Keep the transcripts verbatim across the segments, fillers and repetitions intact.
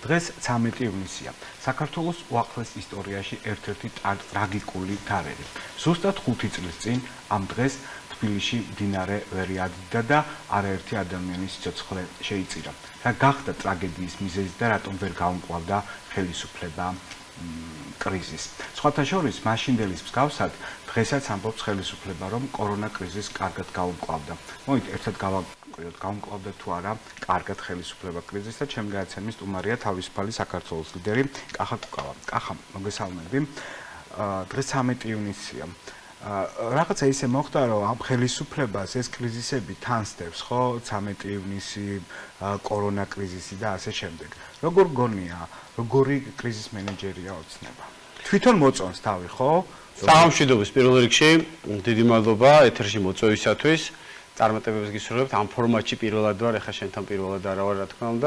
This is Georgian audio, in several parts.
დღეს ცამეტი ივნისია. საქართველოს უახლეს ისტორიაში ერთ-ერთი ტრაგიკული თარიღი. ზუსტად ხუთი წლის წინ ამ დღეს თბილისში მდინარე ვერი ადიდდა და არაერთი ადამიანის სიცოცხლე შეიწირა. რა გახდა ტრაგედიის მიზეზი და რატომ ვერ გაუმკლავდა ხელისუფლება კრიზისს. სხვათა შორის, მაშინდელის მსგავსად, დღესაც ამბობს ხელისუფლება, რომ კორონა კრიზისს კარგად გაუმკლავდა. მოვით ერთად გავაკრიოთ, გაუმკლავდა თუ არა კარგად ხელისუფლება კრიზისს და ჩემი გადაცემის სტუმარია თავისუფალი საქართველოს ლიდერი კახა კუკავა. კახა, მოგესალმები. დღეს ცამეტი ივნისია. რაღაცა ისე მოხდა, რომ ამ ხელისუფლებას ეს კრიზისები თანსდებს, ხო? ცამეტი ივნისი, კორონა კრიზისი და ასე შემდეგ. როგორ გონია, როგორი კრიზის მენეჯერია ოცნება? თვითონ მოწონს თავი, ხო? სამშვიდობის პირველ რიგში, დიდი მადლობა ეთერში მოწვევისათვის. წარმატებებს გისურვებთ ამ ფორმატში პირველად ვარ, ეხლა შენთან პირველად არა ვარ, რა თქმა უნდა.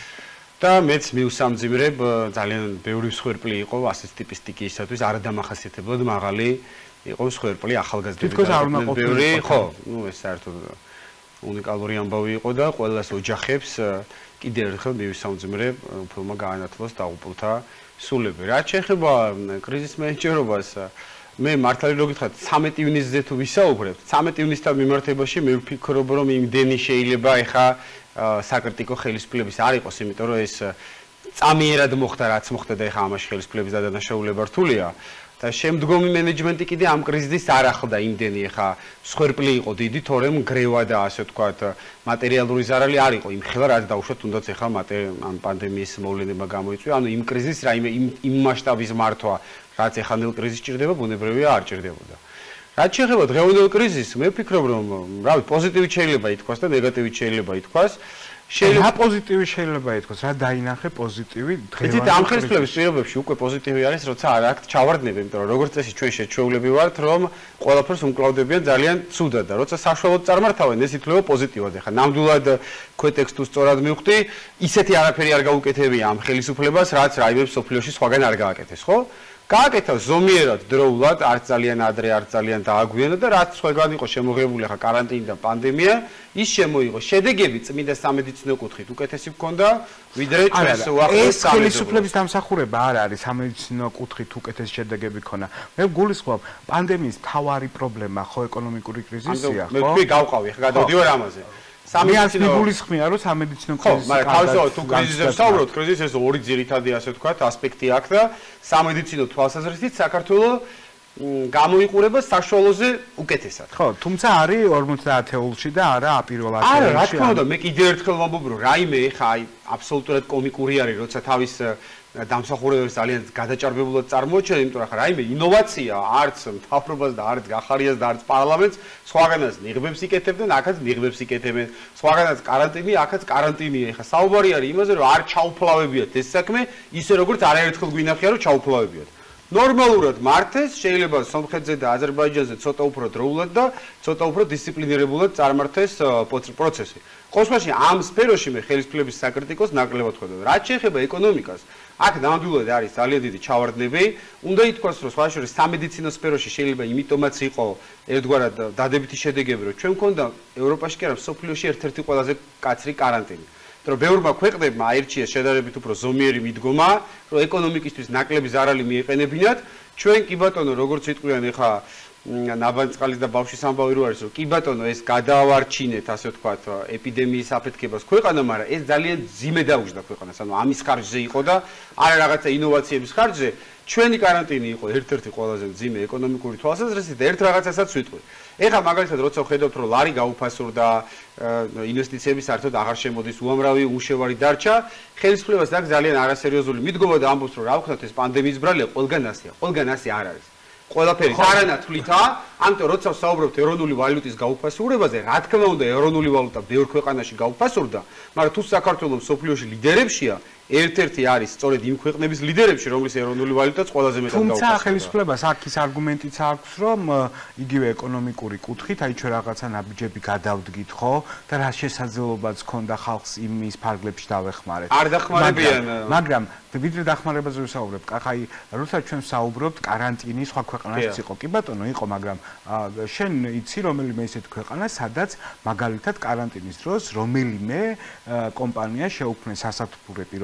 და მეც მივსამძიმრებ, ძალიან ბევრი მსხვერპლი იყო ასეთ ტიპის სტიქიისათვის, არადამახასიათებლად მაღალი იყო მსხვერპლი ახალგაზრდები და ბევრი, ხო, ნუ ეს საერთოდ უნიკალური ამბავი იყო და ყველას ოჯახებს კიდევ ერთხელ მივსამძიმრებ, უფლმა გაანათლოს დაღუპულთა სულები. რაც შეეხება კრიზის მენეჯერობას, მე მართალი რო გითხრათ, ცამეტი ივნისზე თუ ვისაუბრებთ, ცამეტი ივნისთან მიმართებაში მე ვფიქრობ, რომ იმდენი შეიძლება ეხა საკრიტიკო ხელისუფლების არ იყოს, იმიტომ რომ ეს წამიერად მოხდა, რაც მოხდა და ეხა ამაში ხელისუფლების დადანაშაულება რთულია. და შემდგომი მენეჯმენტი კიდე ამ კრიზისს არ ახლდა იმდენი ეხა მსხვერპლი იყო დიდი, თორემ გრევა და ასე ვთქვათ მატერიალური ზარალი არ იყო იმ ხელა, რაც დაუშვათ თუნდაც ეხა ამ პანდემიის მოვლენება გამოიწვია. ანუ იმ კრიზისს რაიმე იმ მასშტაბის მართვა, რაც ეხანელ კრიზისს ჭირდება, ბუნებრივია არ ჭირდებოდა. რაც შეეხება დღევანდელ კრიზისს, მე ვფიქრობ, რომ რავი, პოზიტივით შეიძლება ითქვას და ნეგატივით შეიძლება ითქვას. შეიძლება პოზიტივი შეიძლება ითქვას, რა დაინახე პოზიტივი დღევანდელ კრიზისს. ამ ხელისუფლების პირობებში უკვე პოზიტივი არის, როცა არ აქვს ჩავარდნები, იმიტომ რომ როგორც წესი ჩვენ შეჩვეულები ვართ, რომ ყველაფერს უმკლავდებიან ძალიან ცუდად და როცა საშუალოდ წარმართავენ, ეს ითვლება პოზიტივად. ეხლა ნამდვილად ქვეტექსტს თუ სწორად მივხვდი, ისეთი არაფერი არ გაუკეთებია ამ ხელისუფლებას, რაც რაიმე სოფლიოში სხვაგან არ გააკეთეს, ხო? გააკეთა ზომიერად დროულად, არც ძალიან ადრე, არც ძალიან დააგვიანა და რაც სხვაგან იყო შემოღებული ახლა каранტინი და პანდემია, ის შემოიღო. შედეგები წმინდა სამედიცინო კუთხით უკეთესი ჰქონდა, ვიდრე ჩვენს უახლოეს ეს ხელისუფლების დამსახურება არ არის სამედიცინო კუთხით უკეთესი შედეგები ქონა. მე გულისხმობ, პანდემიის მთავარი პრობლემა ხო ეკონომიკური კრიზისია, ხო? მე თქვი გავყავი, ახლა გადავდივარ ამაზე. სამედიცინო გულისხმია, რომ სამედიცინო კრიზისი. ხო, მაგრამ თავისთავად თუ კრიზისზე ვსაუბრობთ, კრიზისი ეს ორი ძირითადი ასე ვთქვათ ასპექტი აქვს და სამედიცინო თვალსაზრისით საქართველოს გამოიყურება საშუალოზე უკეთესად. ხო, თუმცა არის ორმოცდაათეულში და არა აპირვალ ათეულში. არა, რა თქმა უნდა, მე კიდევ ერთხელ ვამბობ, რომ რაიმე ხა აი აბსოლუტურად კომიკური არის, როცა თავის დამსახურებებს ძალიან გადაჭარბებულად წარმოაჩენა, იმიტომ რომ ხა რაიმე ინოვაცია არც მთავრობას და არც გახარიას და არც პარლამენტს სხვაგანაც ნიღბებს იკეთებდნენ, აქაც ნიღბებს იკეთებენ. სხვაგანაც каранტინი, აქაც каранტინია. ხა საუბარი არის იმაზე, რომ არ ჩაუფლავებიათ ეს საქმე, ისე როგორც არაერთხელ გვინახია, რომ ჩაუფლავებიათ. ნორმალურად მართეს, შეიძლება სომხეთზე და აზერბაიჯანზე ცოტა უფრო დროულად და ცოტა უფრო დისციპლინირებულად წარმართეს პროცესი. ყოველშვაში ამ სფეროში მე ხელისუფლების საკრიტიკოს ნაკლებად ხედავ. რაც შეეხება ეკონომიკას, აქ ნამდვილად არის ძალიან დიდი ჩავარდნები. უნდა ითქვას, რომ სხვა შორის სამედიცინო სფეროში შეიძლება იმიტომაც იყო ერთგვარად დადებითი შედეგები, რომ ჩვენ მქონდა ევროპაში კი არა, სოფლიოში ერთ-ერთი ყველაზე კაცრი каранტინი. რომ ბევრმა ქვეყნებმა აირჩიეს შედარებით უფრო ზომიერი მიდგომა, რომ ეკონომიკისთვის ნაკლები ზარალი მიეყენებინათ. ჩვენ კი ბატონო, როგორც იტყვიან ეხა ნაბანწყალის და ბავშვის ამბავი რო არის, რომ კი ბატონო, ეს გადავარჩინეთ, ასე ვთქვათ, ეპიდემიის აფეთქებას ქვეყანა, მაგრამ ეს ძალიან ძიმე დაუჯდა ქვეყანას. ანუ ამის ხარჯზე იყო და არა რაღაცა ინოვაციების ხარჯზე. ჩვენი каранტინი იყო ერთ-ერთი ყველაზე ძიმე ეკონომიკური თვალსაზრისით და ერთ რაღაცასაც ვიტყვი. ეხლა მაგალითად როცა ვხედავთ, რომ ლარი გაუფასურდა, ინვესტიციები საერთოდ აღარ შემოდის, უამრავი უშევარი დარჩა, ხელისუფლებას აქვს ძალიან არასერიოზული მიდგომა და ამბობს, რომ რა ვქნათ, ეს პანდემიის ბრალია ყველგან ასეა, ყველგან ასე არ არის. ყველაფერი არანათვლითაა, ამიტომ როცა ვსაუბრობთ ეროვნული ვალუტის გაუფასურებაზე, რა თქმა უნდა, ეროვნული ვალუტა ბევრ ქვეყანაში გაუფასურდა, მაგრამ თუ საქართველოს მსოფლიოში ლიდერებშია, ერთ-ერთი არის სწორედ იმ ქვეყნების ლიდერებში, რომლის ეროვნული ვალუტაც ყველაზე მეტად გაუფასურდა. თუმცა ხელისუფლებას აქ ის არგუმენტიც აქვს, რომ იგივე ეკონომიკური კუთხით, აი ჩვენ რაღაცა ნაბიჯები გადავდგით, ხო? და რა შესაძლებლობაც ჰქონდა ხალხს იმის ფარგლებში დავეხმარეთ. არ დახმარებიან. მაგრამ ვიდრე დახმარებაზე ვსაუბრობთ, აი როცა ჩვენ ვსაუბრობთ, каранტინი სხვა ქვეყანაში იყო. კი ბატონო, იყო, მაგრამ შენ იცი რომელიმე ისეთი ქვეყანა, სადაც მაგალითად каранტინის დროს რომელიმე კომპანია შეუქმნეს სასათბურე პირობებში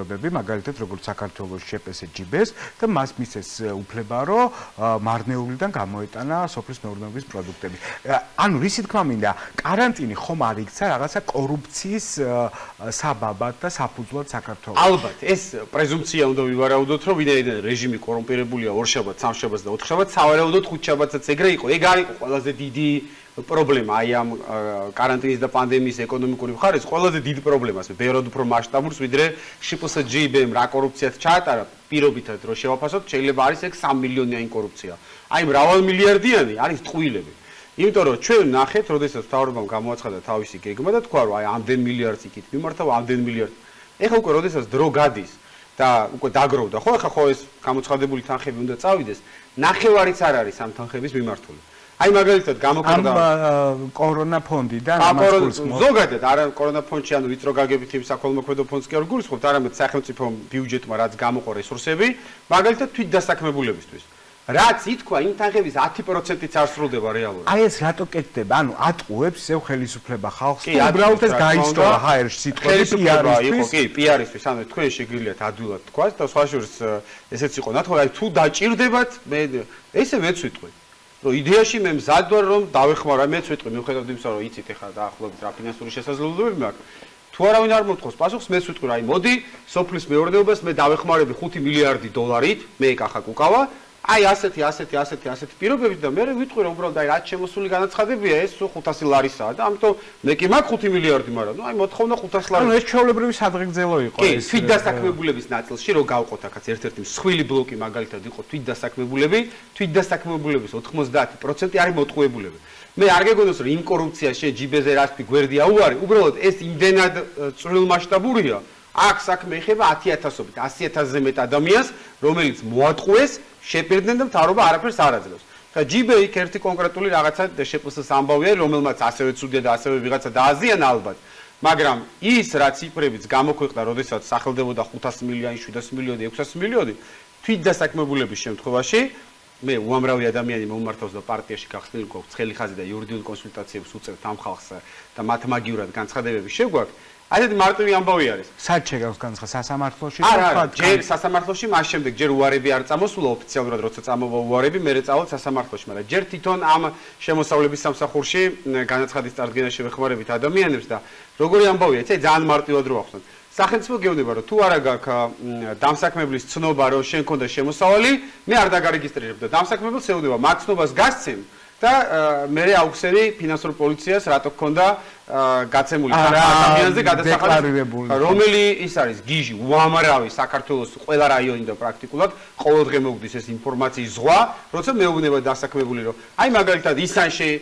პირობები, მაგალითად როგორც საქართველოს შეპესე ჯიბეს და მას მისცეს უფლება, რომ მარნეულიდან გამოეტანა სოფლის მეურნეობის პროდუქტები. ანუ რისი თქმა მინდა, каранტინი ხომ არ იქცა რაღაცა კორუფციის საბაბად და საფუძვლად საქართველოს. ალბათ, ეს პრეზუმპცია უნდა ვივარაუდოთ, რომ ვინაიდან რეჟიმი კორუმპირებულია ორშაბათს, სამშაბათს და ოთხშაბათს, სავარაუდოდ ხუთშაბათსაც ეგრე იყო. ეგ არ იყო ყველაზე დიდი პრობლემა აი ამ каранტინის და პანდემიის ეკონომიკური მხარეს, ყველაზე დიდი პრობლემას, ბევრად უფრო მასშტაბურს, ვიდრე შპსჯიბ-მ რა კორუფციაც ჩაატარა, პირობითად რო შევაფასოთ, შეიძლება არის ეგ სამი მილიონიანი კორუფცია. აი მრავალმილიარდიანი არის ტყუილები. იმიტომ რომ ჩვენ ნახეთ, როდესაც მთავრობამ გამოაცხადა თავისი გეგმა და თქვა, რომ აი ამდენ მილიარდს იქით მიმართავ, ამდენ მილიარდს. ეხლა უკვე როდესაც დრო გადის და უკვე დაგროვდა, ხო, ეხლა ხო ეს გამოცხადებული თანხები უნდა წავიდეს, ნახევარიც არ არის ამ თანხების მიმართული. აი მაგალითად გამოქვეყნდა ამ კორონა ფონდიდან ზოგადად არა კორონა ფონდში ანუ ვიწრო გაგებით იმ საქველმოქმედო ფონდს კი არ გულისხმობთ, არამედ სახელმწიფო ბიუჯეტმა რაც გამოყო რესურსები, მაგალითად თვითდასაქმებულებისთვის. რაც ითქვა, იმ თანხების ათი პროცენტიც არ სრულდება რეალურად. აი ეს რატო კეთდება? ანუ ატყუებს ზევ ხელისუფლება ხალხს და უბრალოდ ეს გაიცნობა ჰაერში სიტყვები პიარისთვის. კი, პიარისთვის, ანუ თქვენ შეგიძლიათ ადვილად თქვას და სხვა შორის ესეც იყო ნათქვამი, აი თუ დაჭირდებათ, მე ესე მეც ვიტყვი. რომ იდეაში მე მზად ვარ რომ დავეხმარა მეც ვიტყვი მიუხედავად იმისა რომ იცით ეხლა დაახლოებით რა ფინანსური შესაძლებლობები მაქვს თუ არავინ არ მომთხოვს პასუხს მეც ვიტყვი რა აი მოდი სოფლის მეურნეობას მე დავეხმარები ხუთი მილიარდი დოლარით მე კახა კუკავა აი ასეთი ასეთი ასეთი ასეთი პირობებით და მე ვიტყვი რომ უბრალოდ აი რაც შემოსული განაცხადებია ეს ხუთასი ლარისაა და ამიტომ მე კი მაქვს ხუთი მილიარდი მაგრამ ნუ აი მოთხოვნა ხუთასი ლარი ანუ ეს ჩვეულებრივი სადღეგრძელო იყო ეს თვითდასაქმებულების ნაწილში რომ გავყოთ აქაც ერთ-ერთი მსხვილი ბლოკი მაგალითად იყო თვითდასაქმებულები თვითდასაქმებულების ოთხმოცდაათი პროცენტი არის მოტყუებულები მე არ გეგონოს რომ იმ კორუფციაში ჯიბეზე რას თქვი გვერდი აუარი უბრალოდ ეს იმდენად წვრილმასშტაბურია აქ საქმე ეხება ათი ათასობით ასი ათასზე მეტ ადამიანს რომელიც მოატყუეს შეპირდნენ და მთავრობა არაფერს არ აძლევს. ხა ჯიბე იქ ერთი კონკრეტული რაღაცა შეპსს ამბავია, რომელმაც ასევე ცუდია და ასევე ვიღაცა დააზიანა ალბათ. მაგრამ ის რა ციფრებიც გამოქვეყნდა, როდესაც სახელდებოდა ხუთასი მილიონი, შვიდასი მილიონი, ექვსასი მილიონი, თვითდასაქმებულების შემთხვევაში მე უამრავი ადამიანი მომმართავს და პარტიაში გახსნილი გვაქვს ცხელი ხაზი და იურიდიულ კონსულტაციებს უწევთ ამ ხალხს და მათ მაგივრად განცხადებები შეგვაქვს. ასეთი მარტივი ამბავი არის. სად შეგავს განცხა სასამართლოში? არა, ჯერ სასამართლოში, მას შემდეგ ჯერ უარები არ წამოსულა ოფიციალურად, როცა წამოვა უარები, მერე წავალ სასამართლოში, მაგრამ ჯერ თვითონ ამ შემოსავლების სამსახურში განაცხადის წარდგენა შევეხმარებით ადამიანებს და როგორი ამბავია, ეცე ძალიან მარტივად რო ახსნათ. სახელმწიფო გეუბნება, რომ თუ არა გაქვს დამსაქმებლის ცნობა, რომ შენ ქონდა შემოსავალი, მე არ დაგარეგისტრირებ და დამსაქმებელს ეუბნება, მაგ ცნობას გასცემ და მე აუხსენი ფინანსურ პოლიციას, რატო ქონდა გაცემული ადამიანზე გადასახადი, რომელი ის არის გიჟი, უამრავი საქართველოს ყველა რაიონი და პრაქტიკულად ყოველდღე მოგდის ეს ინფორმაციის ზღვა, როცა მეუბნება დასაქმებული რომ აი მაგალითად ისანში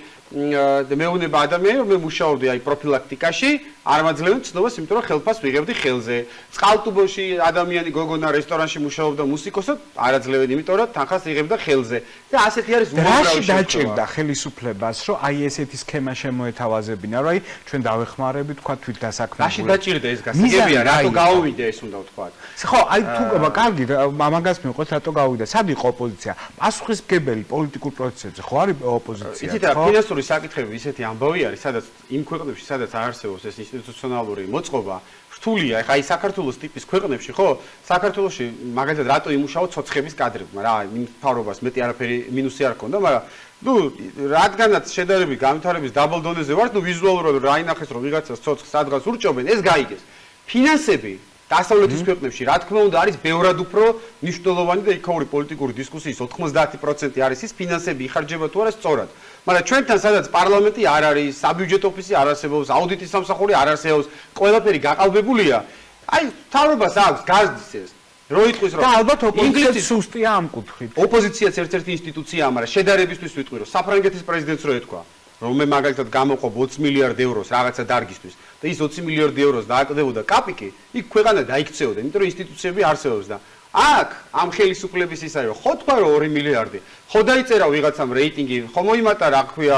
მეუბნება ადამიანი რომ მე მუშაობდი აი პროფილაქტიკაში, არ მაძლევენ ცნობას, იმიტომ რომ ხელფას ვიღებდი ხელზე. წყალტუბოში ადამიანი გოგონა რესტორანში მუშაობდა მუსიკოსად, არ აძლევენ, იმიტომ რომ თანხას იღებდა ხელზე. და ასეთი არის უამრავი შემთხვევა. დაჭირდა ხელისუფლებას, რომ აი ესეთი სქემა შემოეთავაზებინა, რომ აი ჩვენ დავეხმარებით თქვა თვითდასაქმებულებს. რაში დაჭირდა ეს გასაგებია, რატო გაუვიდა ეს უნდა ვთქვათ. ხო, აი თუ კარგი, მაგას მივყვეთ, რატო გაუვიდა. სად იყო ოპოზიცია? პასუხისმგებელი პოლიტიკურ პროცესებზე ხო არის ოპოზიცია? იცით რა, ფინანსური საკითხები ისეთი ამბავი არის, სადაც იმ ქვეყნებში, სადაც არ არსებობს ეს ინსტიტუციონალური მოწყობა, რთულია. ეხა აი საქართველოს ტიპის ქვეყნებში, ხო? საქართველოში მაგალითად რატო იმუშაო ცოცხების კადრებმა, რა, მთავრობას მეტი არაფერი მინუსი არ ქონდა, მაგრამ ნუ რადგანაც შედარებით განვითარების დაბალ დონეზე ვართ, ნუ ვიზუალურად რა ინახეს რომ ვიღაცას ცოცხს სადღაც ურჭობენ, ეს გაიგეს. ფინანსები დასავლეთის ქვეყნებში, რა თქმა უნდა, არის ბევრად უფრო მნიშვნელოვანი და იქაური პოლიტიკური დისკუსიის ოთხმოცდაათი პროცენტი არის ის ფინანსები იხარჯება თუ არა სწორად. მაგრამ ჩვენთან სადაც პარლამენტი არ არის, საბიუჯეტო ოფისი არ არსებობს, აუდიტის სამსახური არ არსებობს, ყველაფერი გაყალბებულია. აი, მთავრობას აქვს გაზდის ეს. რო იტყვის რომ და ალბათ ოპოზიცია სუსტია ამ კუთხით. ოპოზიციაც ერთ-ერთი ინსტიტუციაა, მაგრამ შედარებისთვის ვიტყვი რომ საფრანგეთის პრეზიდენტს რო ეთქვა, რომ მე მაგალითად გამოყობ ოცი მილიარდ ევროს რაღაცა დარგისთვის და ის ოცი მილიარდი ევროს დააკდებოდა კაპიკი, იქ ქვეყანა დაიქცეოდა, იმიტომ რომ ინსტიტუციები არსებობს და აქ ამ ხელისუფლების ის არის რომ ხო თქვა რომ ორი მილიარდი, ხო დაიწერა ვიღაცამ რეიტინგი, ხო მოიმატა რა ქვია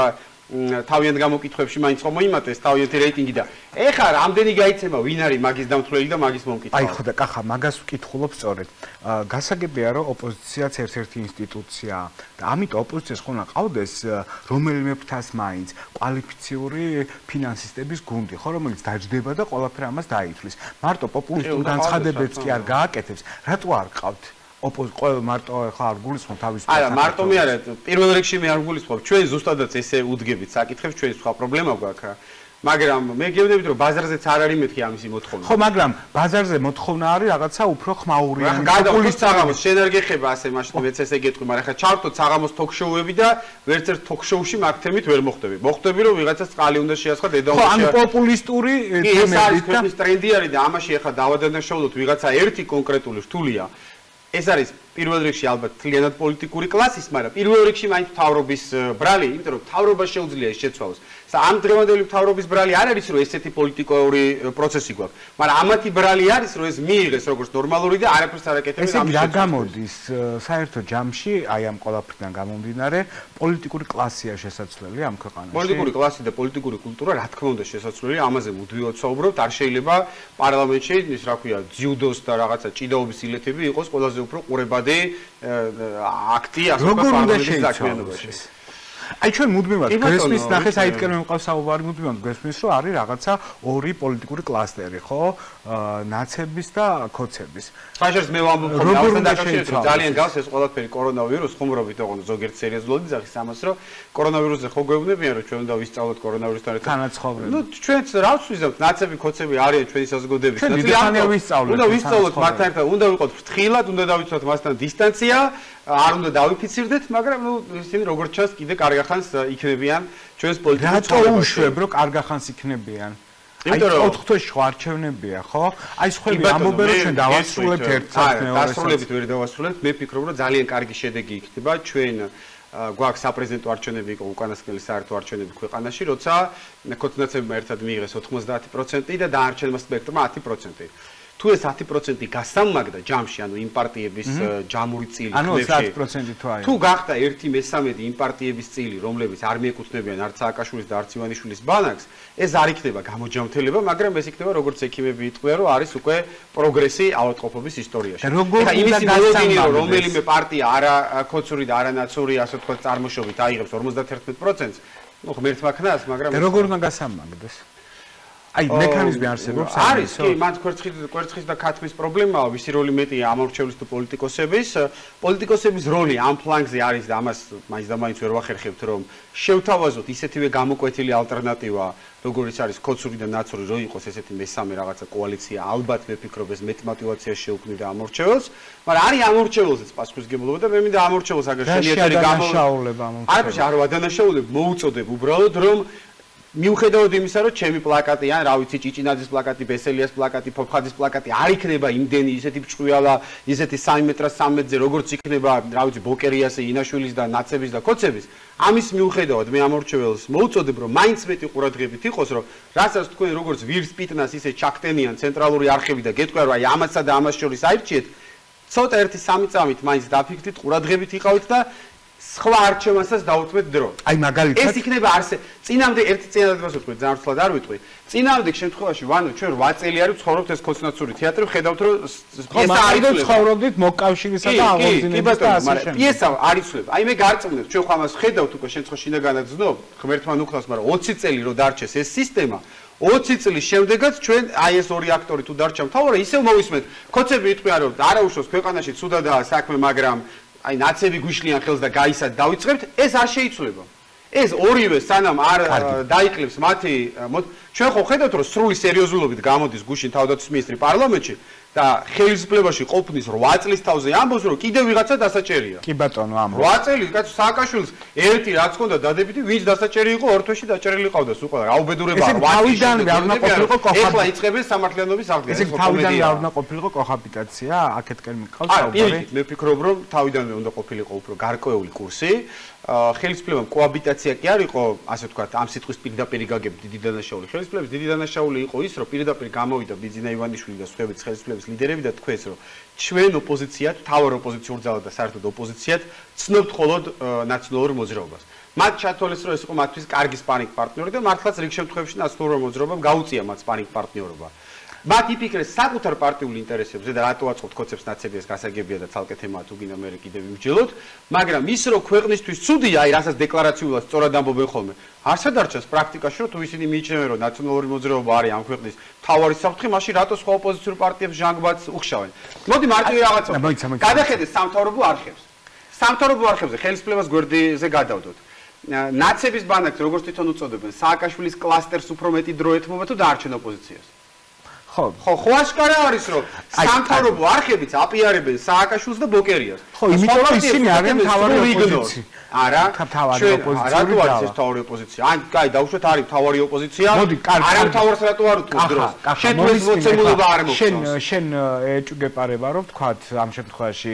თავიანთ გამოკითხვებში მაინც ხომ მოიმატეს თავიანთი რეიტინგი და ეხლა რამდენი გაიცემა ვინ არის მაგის დამთვლელი და მაგის მომკითხავი. აი ხო და კახა მაგას ვკითხულობ სწორედ. გასაგებია რომ ოპოზიციაც ერთ-ერთი ინსტიტუციაა და ამიტომ ოპოზიციას ხომ ყავდეს რომელიმე ფრთას მაინც კვალიფიციური ფინანსისტების გუნდი, ხო რომელიც დაждდება და ყველაფერი ამას დაითვლის. მარტო პოპულისტურ განცხადებებს კი არ გააკეთებს. რატო არ ყავთ? ოპოზ ყოველ მარტო ხა არ გულისხმობ თავის არა მარტო მე არა პირველ რიგში მე არ გულისხმობ ჩვენ ზუსტადაც ესე უდგებით საკითხებს ჩვენ სხვა პრობლემა გვაქვს მაგრამ მე გეუბნებით რომ ბაზარზეც არ არის მეთქი ამისი მოთხოვნა ხო მაგრამ ბაზარზე მოთხოვნა არის რაღაცა უფრო ხმაურიანი გადავყოთ საღამოს შენ არ გეხება ასე მაშინ მეც ესე გეტყვი მაგრამ ხა ჩავთოთ საღამოს თოქ-შოუები და ვერც ერთ თოქ-შოუში მაგ თემით ვერ მოხვდები მოხვდები რომ ვიღაცას წყალი უნდა შეასხა დედა უნდა ხო ანუ პოპულისტური თემებით და ეს ტრენდი არის და ამაში ხა დავადანაშაულოთ ვიღაცა ერთი კონკრეტული რთულია ეს არის პირველ რიგში ალბათ თლიანად პოლიტიკური კლასის, მაგრამ პირველ რიგში მაინც მთავრობის ბრალი, იმიტომ რომ მთავრობა შეუძლია ეს შეცვალოს. ამ დღევანდელი მთავრობის ბრალი არ არის, რომ ესეთი პოლიტიკური პროცესი გვაქვს, მაგრამ ამათი ბრალი არის, რომ ეს მიიღეს როგორც ნორმალური და არაფერს არ აკეთებს ამის. ესე რა გამოდის საერთო ჯამში, აი ამ ყველაფრიდან გამომდინარე, პოლიტიკური კლასია შესაძლებელი ამ ქვეყანაში? პოლიტიკური კლასი და პოლიტიკური კულტურა რა თქმა უნდა შესაძლებელი, ამაზე მუდმივად საუბრობთ, არ შეიძლება პარლამენტში ის რა ქვია, ძიუდოს და რაღაცა ჭიდაობის ილეთები იყოს ყველაზე უფრო ყურებადი აქტი ასე ვთქვათ პარლამენტის საქმიანობაში. აი ჩვენ მუდმივად გესმის ნახეს აიდგენ მყავს საუბარი მუდმივად გესმის რომ არის რაღაცა ორი პოლიტიკური კლასტერი ხო ნაცების და ქოცების საერთოდ მე ვამბობ რომ დავსთან დაკავშირებით ძალიან გავს ეს ყველაფერი კორონავირუს ხუმრობით ოღონდ ზოგიერთ სერიოზულად ძახის ამას რომ კორონავირუსზე ხო გვეუბნებიან რომ ჩვენ უნდა ვისწავლოთ კორონავირუსთან ერთად თანაცხოვრება ნუ ჩვენც რავს ვიზავთ ნაცები ქოცები არიან ჩვენი საზოგადოების ნაწილი ამიტომ ვისწავლოთ უნდა ვისწავლოთ მათთან ერთად უნდა ვიყოთ ფრთხილად უნდა დავიცვათ მასთან დისტანცია არ უნდა დავიფიცირდეთ მაგრამ ნუ ისინი როგორც ჩანს კიდე კარგახანს იქნებიან ჩვენს პოლიტიკურ ცხოვრებაში რატო უშვებ რომ კარგახანს იქნებიან იმიტომ რომ ოთხთოში ხო არჩევნებია ხო აი სხვები ამბობენ რომ ჩვენ დავასრულებთ ერთს მეორეს დასრულებით ვერ დავასრულებთ მე ვფიქრობ რომ ძალიან კარგი შედეგი იქნება ჩვენ გვაქვს საპრეზიდენტო არჩევნები იყო უკანასკნელი საერთო არჩევნები ქვეყანაში როცა ქოცნაცებმა ერთად მიიღეს ოთხმოცდაათი პროცენტი და დაარჩენმა სპექტრმა ათი პროცენტი თუ ეს ათი პროცენტი გასამაგდა ჯამში, ანუ იმ პარტიების ჯამური წილი ანუ ოცდაათი პროცენტი თუ აი. თუ გახდა ერთი მესამედი იმ პარტიების წილი, რომლებიც არ მიეკუთვნებიან არც სააკაშვილის და არც ივანიშვილის ბანაკს, ეს არ იქნება გამოჯამთელება, მაგრამ ეს იქნება როგორც ექიმები იტყვიან, რომ არის უკვე პროგრესი ავადმყოფობის ისტორიაში. ეხლა იმის მოლოდინი, რომ რომელიმე პარტია არა ქოცური და არა ნაცური, ასე ვთქვათ, წარმოშობით აიღებს ორმოცდაათი პროცენტს, ნუ ღმერთმა ქნას, მაგრამ როგორ უნდა გასამაგდეს? აი მექანიზმი არსებობს არის კი მან კვერცხის კვერცხის და ქათმის პრობლემაა ვისი როლი მეტია ამორჩევლის თუ პოლიტიკოსების პოლიტიკოსების როლი ამ ფლანგზე არის და ამას მაინც და მაინც ვერ ვახერხებთ რომ შევთავაზოთ ისეთივე გამოკვეთილი ალტერნატივა როგორიც არის ქოცური და ნაცური რო იყოს ესეთი მესამე რაღაცა კოალიცია ალბათ მე ვფიქრობ ეს მეტ мотиваციას შეუქმნიდა ამორჩეველს მაგრამ არის ამორჩეველზეც პასუხისგებლობა და მე მინდა ამორჩეველს აგერ შელიეთერი გამოსაულება ამორჩეველს არ ვადანაშაულებ მოუწოდებ უბრალოდ რომ მიუხედავად იმისა, რომ ჩემი პლაკატი ან რა ვიცი ჭიჭინაძის პლაკატი, ბესელიას პლაკატი, ფოფხაძის პლაკატი არ იქნება იმდენი ისეთი ბრჭყიალა, ისეთი სამი მეტრა სამ მეტრზე, როგორც იქნება, რა ვიცი, ბოკერიასე, ინაშვილის და ნაცების და ქოცების, ამის მიუხედავად მე ამორჩეველს მოუწოდებ, რომ მაინც მეტი ყურადღებით იყოს, რომ რასაც თქვენ როგორც ვირს პიტნას ისე ჩაქტენიან ცენტრალური არხები და გეტყვიან, რომ აი ამასა და ამას შორის აირჩიეთ, ცოტა ერთი სამი წამით მაინც დაფიქრდით, ყურადღებით იყავით და სხვა არჩევანსაც დაუთმეთ დრო. აი მაგალითად ეს იქნება არსე წინამდე ერთი წინადადებას ვთქვი, ძალიან ცუდად არ ვიტყვი. წინამდე შემთხვევაში ვანო ჩვენ რვა წელი არის ვცხოვრობთ ეს ქოცნაცური თეატრი, ხედავთ რომ პიესა არ იცვლება. ცხოვრობდით მოკავშირისა და აღორძინების და ასე შემდეგ. პიესა არ იცვლება. აი მე გარწმუნებ, ჩვენ ხო ამას ხედავთ უკვე შენ ხო შინაგანად ზნობ, ღმერთმა ნუქნას, მაგრამ ოცი წელი რო დარჩეს ეს სისტემა ოცი წლის შემდეგაც ჩვენ აი ეს ორი აქტორი თუ დარჩა მთავარი ისევ მოვისმენთ. ქოცები იტყვიან რომ არაუშავს ქვეყანაში ცუდადაა საქმე, მაგრამ აი ნაცები გვიშლიან ხელს და გაისად დავიწყებთ, ეს არ შეიცვლება. ეს ორივე სანამ არ დაიკლებს მათი ჩვენ ხო ხედავთ რომ სრული სერიოზულობით გამოდის გუშინ თავდაცვის მინისტრი პარლამენტში და ხელისუფლებაში ყოფნის რვა წლის თავზე ამბობს რომ კიდევ ვიღაცა დასაჭერია. კი ბატონო ამბობს. რვა წელი კაცო სააკაშვილს ერთი რაც ჰქონდა დადებითი ვინც დასაჭერი იყო ორ თვეში დაჭერილი ყავდა სულ ყველა აუბედურება რვა თავიდანვე არ უნდა ყოფილიყო კოხა. ეხლა იწყებენ სამართლიანობის აღდგენა. ეს თავიდანვე არ უნდა ყოფილიყო კოჰაბიტაცია აქეთკენ მიყავს საუბარი. მე ვფიქრობ რომ თავიდანვე უნდა ყოფილიყო უფრო გარკვეული კურსი. ხელისუფლებამ კოაბიტაცია კი არ იყო, ასე ვთქვათ, ამ სიტყვის პირდაპირ გაგებ დიდი დანაშაული. ხელისუფლების დიდი დანაშაული იყო ის, რომ პირდაპირ გამოვიდა ბიძინა ივანიშვილი და სხვები ხელისუფლების ლიდერები და თქვეს, რომ ჩვენ ოპოზიციად, თავარ ოპოზიციურ ძალად და საერთოდ ოპოზიციად ცნობთ მხოლოდ ნაციონალურ მოძრაობას. მათ ჩათვალეს რომ ეს იყო მათთვის კარგი სპარინგ პარტნიორი და მართლაც რიგ შემთხვევაში ნაცნობრივ მოძრაობამ გაუწია მათ სპარინგ პარტნიორობა. მათ იფიქრეს საკუთარ პარტიულ ინტერესებზე და რატო აწყობთ ხოცებს ნაცებიას გასაგებია და ცალკე თემაა თუ გინდა მე კიდევ ვიმსჯელოთ, მაგრამ ის რომ ქვეყნისთვის ცუდია, აი რასაც დეკლარაციულად სწორად ამბობენ ხოლმე, არსად არ ჩანს პრაქტიკაში რომ თუ ისინი მიიჩნევენ რომ ნაციონალური მოძრაობა არის ამ ქვეყნის მთავარი საფრთხე, მაშინ რატო სხვა ოპოზიციურ პარტიებს ჟანგბადს უხშავენ? მოდი მარტივი რაღაცა. გადახედეთ სამთავრობო არხებს. სამთავრობო არხებზე ხელისუფლებას გვერდიზე გადავდოთ. ნაცების ბანაკს როგორც თვითონ უწოდებენ, სააკაშვილის კლასტერს უფრო მეტი დრო ეთმობა თუ დაარჩენ ოპოზიციას? ხო, ხო, ხო აშკარა არის რომ სამთავრობო არხებიც აპიარებენ სააკაშვილს და ბოკერიას. ხო, იმიტომ რომ ისინი არიან მთავარი ოპოზიცია. არა, მთავარი ოპოზიცია. რატო არის ეს მთავარი ოპოზიცია? ან კაი, დავუშვათ არის მთავარი ოპოზიცია. არა მთავარს რატო არ უთმობ დროს? შენ ეს მოცემულობა არ მოხდა. შენ შენ ეჭვგეპარება რომ თქვათ ამ შემთხვევაში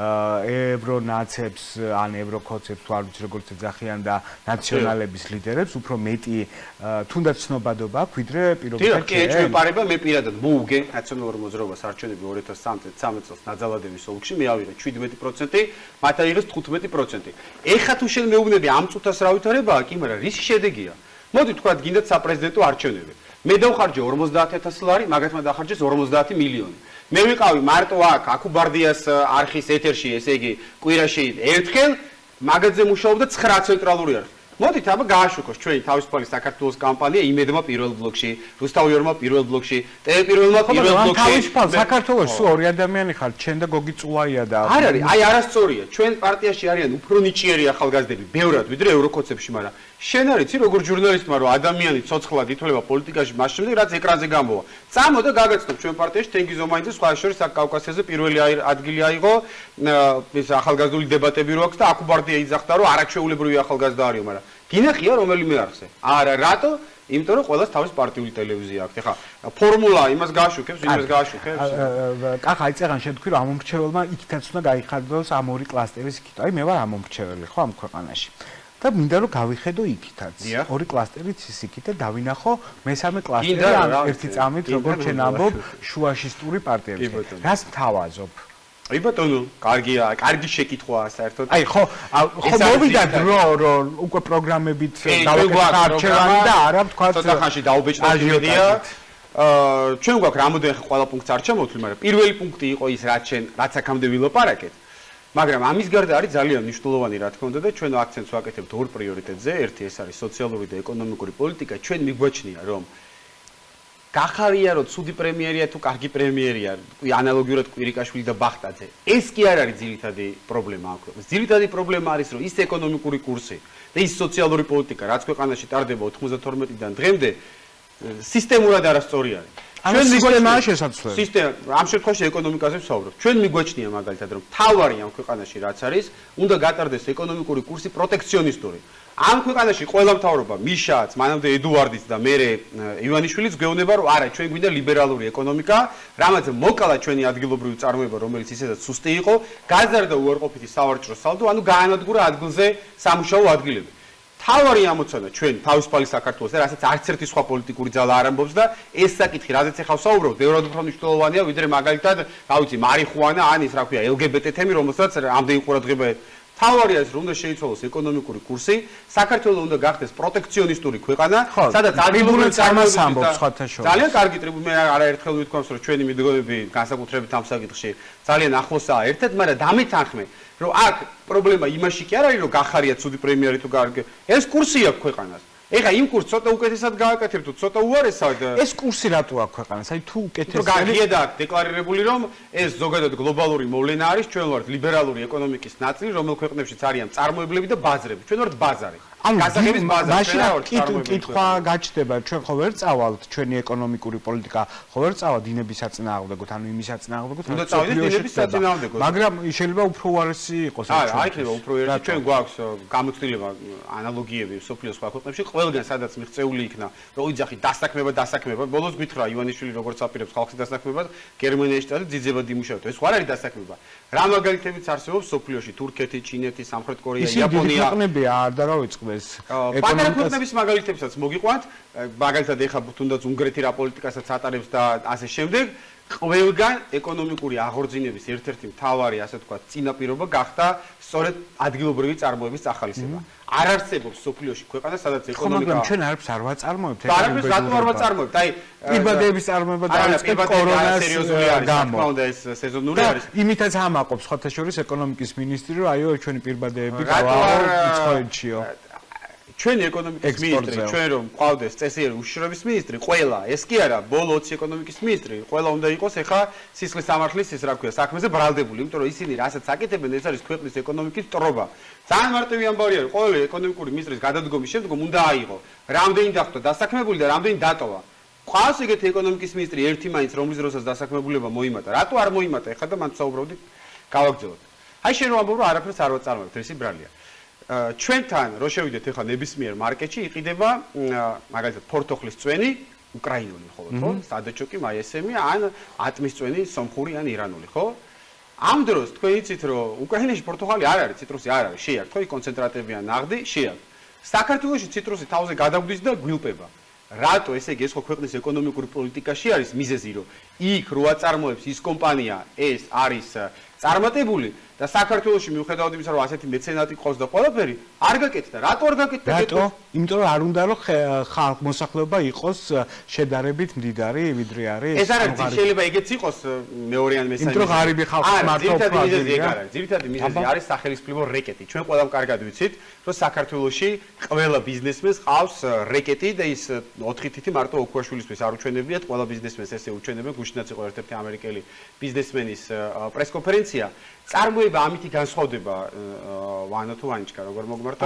ევრონაცებს ან ევროკოცებს თუ არ ვიცი როგორც ეძახიან და ნაციონალების ლიდერებს უფრო მეტი თუნდაც ცნობადობა აქვს ვიდრე პირობითად. კი, ეჭვგეპარება მე პირადად მოუგე ნაციონალურ მოძრაობას არჩევნები ორი ათას სამი წელს ნაძალადევის ოლქში მე ავიღე შვიდმეტი პროცენტი, მათ აიღეს თხუთმეტი პროცენტი. ეხლა თუ შენ მეუბნები ამ წუთას რა ვითარებაა, კი, მაგრამ რის შედეგია? მოდი თქვათ გინდათ საპრეზიდენტო არჩევნები. მე დავხარჯე ორმოცდაათი ათასი ლარი, მაგათმა დახარჯეს ორმოცდაათი მილიონი. მე ვიყავი მარტო აქ აკუბარდიას არხის ეთერში, ესე იგი, კვირაში ერთხელ, მაგაზე მუშაობდა ცხრა ცენტრალური არხი. მოდით აბა გააშუქოს ჩვენი თავისუფალი საქართველოს კამპანია იმედმა პირველ ბლოკში, რუსთავიორმა პირველ ბლოკში, ტელეპირველმა პირველ ბლოკში. თავისუფალ საქართველოს სულ ორი ადამიანი ხართ, შენ და გოგი წულაია და არ არის, აი არასწორია. ჩვენ პარტიაში არიან უფრო ნიჭიერი ახალგაზრდები, ბევრად ვიდრე ევროკოცებში, მაგრამ შენ არ იცი როგორ ჟურნალისტმა რომ ადამიანი ცოცხლად ითვლება პოლიტიკაში მას შემდეგ რაც ეკრანზე გამოვა. წამო და გაგაცნობ ჩვენ პარტიაში თენგიზ ომაიძე სხვა შორის აქ კავკასიაზე პირველი ადგილი აიღო ეს ახალგაზრდული დებატები რო აქვს და აკუბარდია იძახდა რომ არაჩვეულებრივი ახალგაზრდა არისო, მაგრამ გინახია რომელიმე არხზე. არა, რატო? იმიტომ რომ ყველას თავის პარტიული ტელევიზია აქვს. ეხლა ფორმულა იმას გააშუქებს, იმას გააშუქებს. კახა, აი წეგან შენ თქვი რომ ამომრჩეველმა იქითაც უნდა გაიხადოს ამ ორი კლასტერის იქით. აი მე ვარ ამომრჩეველი ხო ამ ქვეყანაში. და მინდა რომ გავიხედო იქითაც. ორი კლასტერიც ის იქით და დავინახო მესამე კლასტერი ამ ერთი წამით როგორც შენ ამბობ შუაშისტური პარტიები. რას მთავაზობ? აი ბატონო, კარგია, კარგი შეკითხვაა საერთოდ. აი ხო, ხო მოვიდა დრო რომ უკვე პროგრამებით დავაკეთე არჩევანი და არა თქვა ცოტა ხანში დაუბეჭდავდია. აა ჩვენ გვაქვს რამოდენ ხა ყველა პუნქტს არ ჩამოვთვლი, მაგრამ პირველი პუნქტი იყო ის რაც ჩვენ რაც აქამდე ვილაპარაკეთ. მაგრამ ამის გარდა არის ძალიან მნიშვნელოვანი რა თქმა უნდა და ჩვენ აქცენტს ვაკეთებთ ორ პრიორიტეტზე. ერთი ეს არის სოციალური და ეკონომიკური პოლიტიკა. ჩვენ მიგვაჩნია რომ გახარია რომ ცუდი პრემიერია თუ კარგი პრემიერია, ანალოგიურად კვირიკაშვილი და ბახტაძე. ეს კი არ არის ძირითადი პრობლემა ამ ქვეყნის. ძირითადი პრობლემა არის რომ ის ეკონომიკური კურსი და ის სოციალური პოლიტიკა, რაც ქვეყანაში ტარდება ოთხმოცდათორმეტიდან დღემდე, სისტემურად არასწორი არის. ჩვენ სისტემაა შესაძლებელი. სისტემა ამ შემთხვევაში ეკონომიკაზე ვსაუბრობ. ჩვენ მიგვაჩნია მაგალითად რომ თავარი ამ ქვეყანაში რაც არის, უნდა გატარდეს ეკონომიკური კურსი პროტექციონისტური. ამ ქვეყანაში ყველა მთავრობა, მიშაც, მანამდე ედუარდიც და მერე ივანიშვილიც გვეუბნება რომ არა, ჩვენ გვინდა ლიბერალური ეკონომიკა, რამაც მოკლა ჩვენი ადგილობრივი წარმოება, რომელიც ისედაც სუსტი იყო, გაზარდა უარყოფითი სავაჭრო სალდო, ანუ გაანადგურა ადგილზე სამუშაო ადგილები. თავარი ამოცანა ჩვენ თავისუფალი საქართველოს და რასაც არც ერთი სხვა პოლიტიკური ძალა არ ამბობს და ეს საკითხი, რაზეც ახლა ვსაუბრობ, ბევრად უფრო მნიშვნელოვანია, ვიდრე მაგალითად, რა ვიცი, მარიხუანა, ან ის რა ქვია, ელ გი ბი ტი თემი, რომელსაც ამდენი ყურადღება თავარი არის რომ უნდა შეიცვალოს ეკონომიკური კურსი, საქართველოს უნდა გახდეს პროტექციონისტური ქვეყანა, სადაც ადგილობრივი წარმოებას ამბობს სხვათა შორის. ძალიან კარგი ტრიბუნა, მე არაერთხელ ვიტყვამს რომ ჩვენი მიდგომები განსაკუთრებით ამ საკითხში ძალიან ახლოსაა ერთად, მაგრამ დამეთანხმე რომ აქ პრობლემა იმაში კი არ არის რომ გახარია ცუდი პრემიერი თუ კარგი. ეს კურსი აქვს ქვეყანას. ეხა იმ კურსს ცოტა უკეთესად გააკეთებ თუ ცოტა უარესად. ეს კურსი რატო აქვს ქვეყანას? აი თუ უკეთესად გაგია და დეკლარირებული რომ ეს ზოგადად გლობალური მოვლენა არის, ჩვენ ვართ ლიბერალური ეკონომიკის ნაწილი, რომელ ქვეყნებშიც არიან წარმოებლები და ბაზრები. ჩვენ ვართ ბაზარი. გასაგების ბაზარი. მაშინ კითხვა გაჩნდება, ჩვენ ხო ვერ წავალთ ჩვენი ეკონომიკური პოლიტიკა, ხო ვერ წავა დინების საწინააღმდეგოდ, ანუ იმის საწინააღმდეგოდ, უნდა წავიდეთ დინების საწინააღმდეგოდ. მაგრამ შეიძლება უფრო უარესი იყოს აი, აი იქნება უფრო უარესი. ჩვენ გვაქვს გამოცდილება ანალოგიები სოფლიოს სხვა ქვეყნებში, ყველგან სადაც მიღწეული იქნა, რომ იძახი დასაქმება, დასაქმება. ბოლოს გითხრა ივანიშვილი როგორც აპირებს ხალხის დასაქმებას, გერმანიაში და ძიძებად იმუშავებთ. ეს ხარ არის დასაქმება. რა მაგალითებიც არსებობს სოფლიოში, თურქეთი, ჩინეთი, სამხრეთ კორეა, იაპონია. ქვეყნებია არ დარავიწყდეს. პატარა ქვეყნების მაგალითებსაც მოგიყვანთ, მაგალითად ეხა თუნდაც უნგრეთი რა პოლიტიკასაც ატარებს და ასე შემდეგ. ყველგან ეკონომიკური აღორძინების ერთ-ერთი მთავარი, ასე ვთქვათ, წინაპირობა გახდა სწორედ ადგილობრივი წარმოების წახალისება. არ არსებობს სოფლიოში ქვეყანა, სადაც ეკონომიკა მაგრამ ჩვენ არც არ ვაწარმოებთ ეკონომიკას. რატომ არ ვაწარმოებთ? აი, პირბადების წარმოება დაიწყეთ კორონას გამო. თქმა უნდა, ეს სეზონური არის. იმითაც ამაყობს ხოთა შორის ეკონომიკის მინისტრი, რომ აიო ჩვენი პირბადეები გავაო უცხოეთშიო. ჩვენი ეკონომიკის მინისტრი, ჩვენ რომ ყავდეს წესიერი უშიშროების მინისტრი, ყველა, ეს კი არა, ბოლო ოცი ეკონომიკის მინისტრი, ყველა უნდა იყოს ეხა სისხლის სამართლის ის რა ქვია, საქმეზე ბრალდებული, იმიტომ რომ ისინი რასაც აკეთებენ, ეს არის ქვეყნის ეკონომიკის ტრობა. ძალიან მარტივი ამბავი არის, ყოველი ეკონომიკური მინისტრის გადადგომის შემდგომ უნდა აიღო, რამდენი დახვდა დასაქმებული და რამდენი დატოვა. ყავს ეგეთი ეკონომიკის მინისტრი ერთი მაინც რომლის დროსაც დასაქმებულება მოიმატა. რატო არ მოიმატა? ეხა და მან საუბრობდით, გავაგრძელოთ. აი შენ რომ ამბობ, რომ არაფერს არ ვაწარმოებთ, ესე ბრალია. ჩვენთან რო შევიდეთ ახლა ნებისმიერ მარკეტში იყიდება მაგალითად ფორტოხლის წვენი უკრაინული ხო ხო სადაჩოკი მაიესემი ან ატმის წვენი სომხური ან ირანული ხო ამ დროს თქვენ იცით რომ უკრაინაში პორტუგალი არ არის ციტრუსი არ არის შეაქვს ხო კონცენტრატები ან ნაღდი შეაქვს საქართველოში ციტრუსი თავზე გადაგვდის და გვილპება რატო ესე იგი ეს ხო ქვეყნის ეკონომიკური პოლიტიკაში არის მიზეზი რომ იქ რო აწარმოებს ის კომპანია ეს არის წარმატებული და საქართველოში მიუხედავად იმისა, რომ ასეთი მეცენატი ყავს და ყველაფერი, არ გაკეთდა. რატო არ გაკეთდა? რატო? იმიტომ რომ არ უნდა რომ ხალხ მოსახლეობა იყოს შედარებით მდიდარი, ვიდრე არის. ეს არ არის, შეიძლება ეგეც იყოს მეორე ან მესამე. იმიტომ რომ ღარიბი ხალხი მარტო ფრაზია. ძირითადი მიზეზი არის სახელმწიფო რეკეტი. ჩვენ ყველამ კარგად ვიცით, რომ საქართველოში ყველა ბიზნესმენს ყავს რეკეტი და ის ოთხი თითი მარტო ოქუაშვილისთვის არ უჩვენებიათ, ყველა ბიზნესმენს ესე უჩვენებენ. გუშინაც იყო ერთ-ერთი ამერიკელი ბიზნესმენის პრესკონფერენცია. წარმოება ამითი განსხვავდება ვანო თუ ვანიჩკა როგორ მოგმართა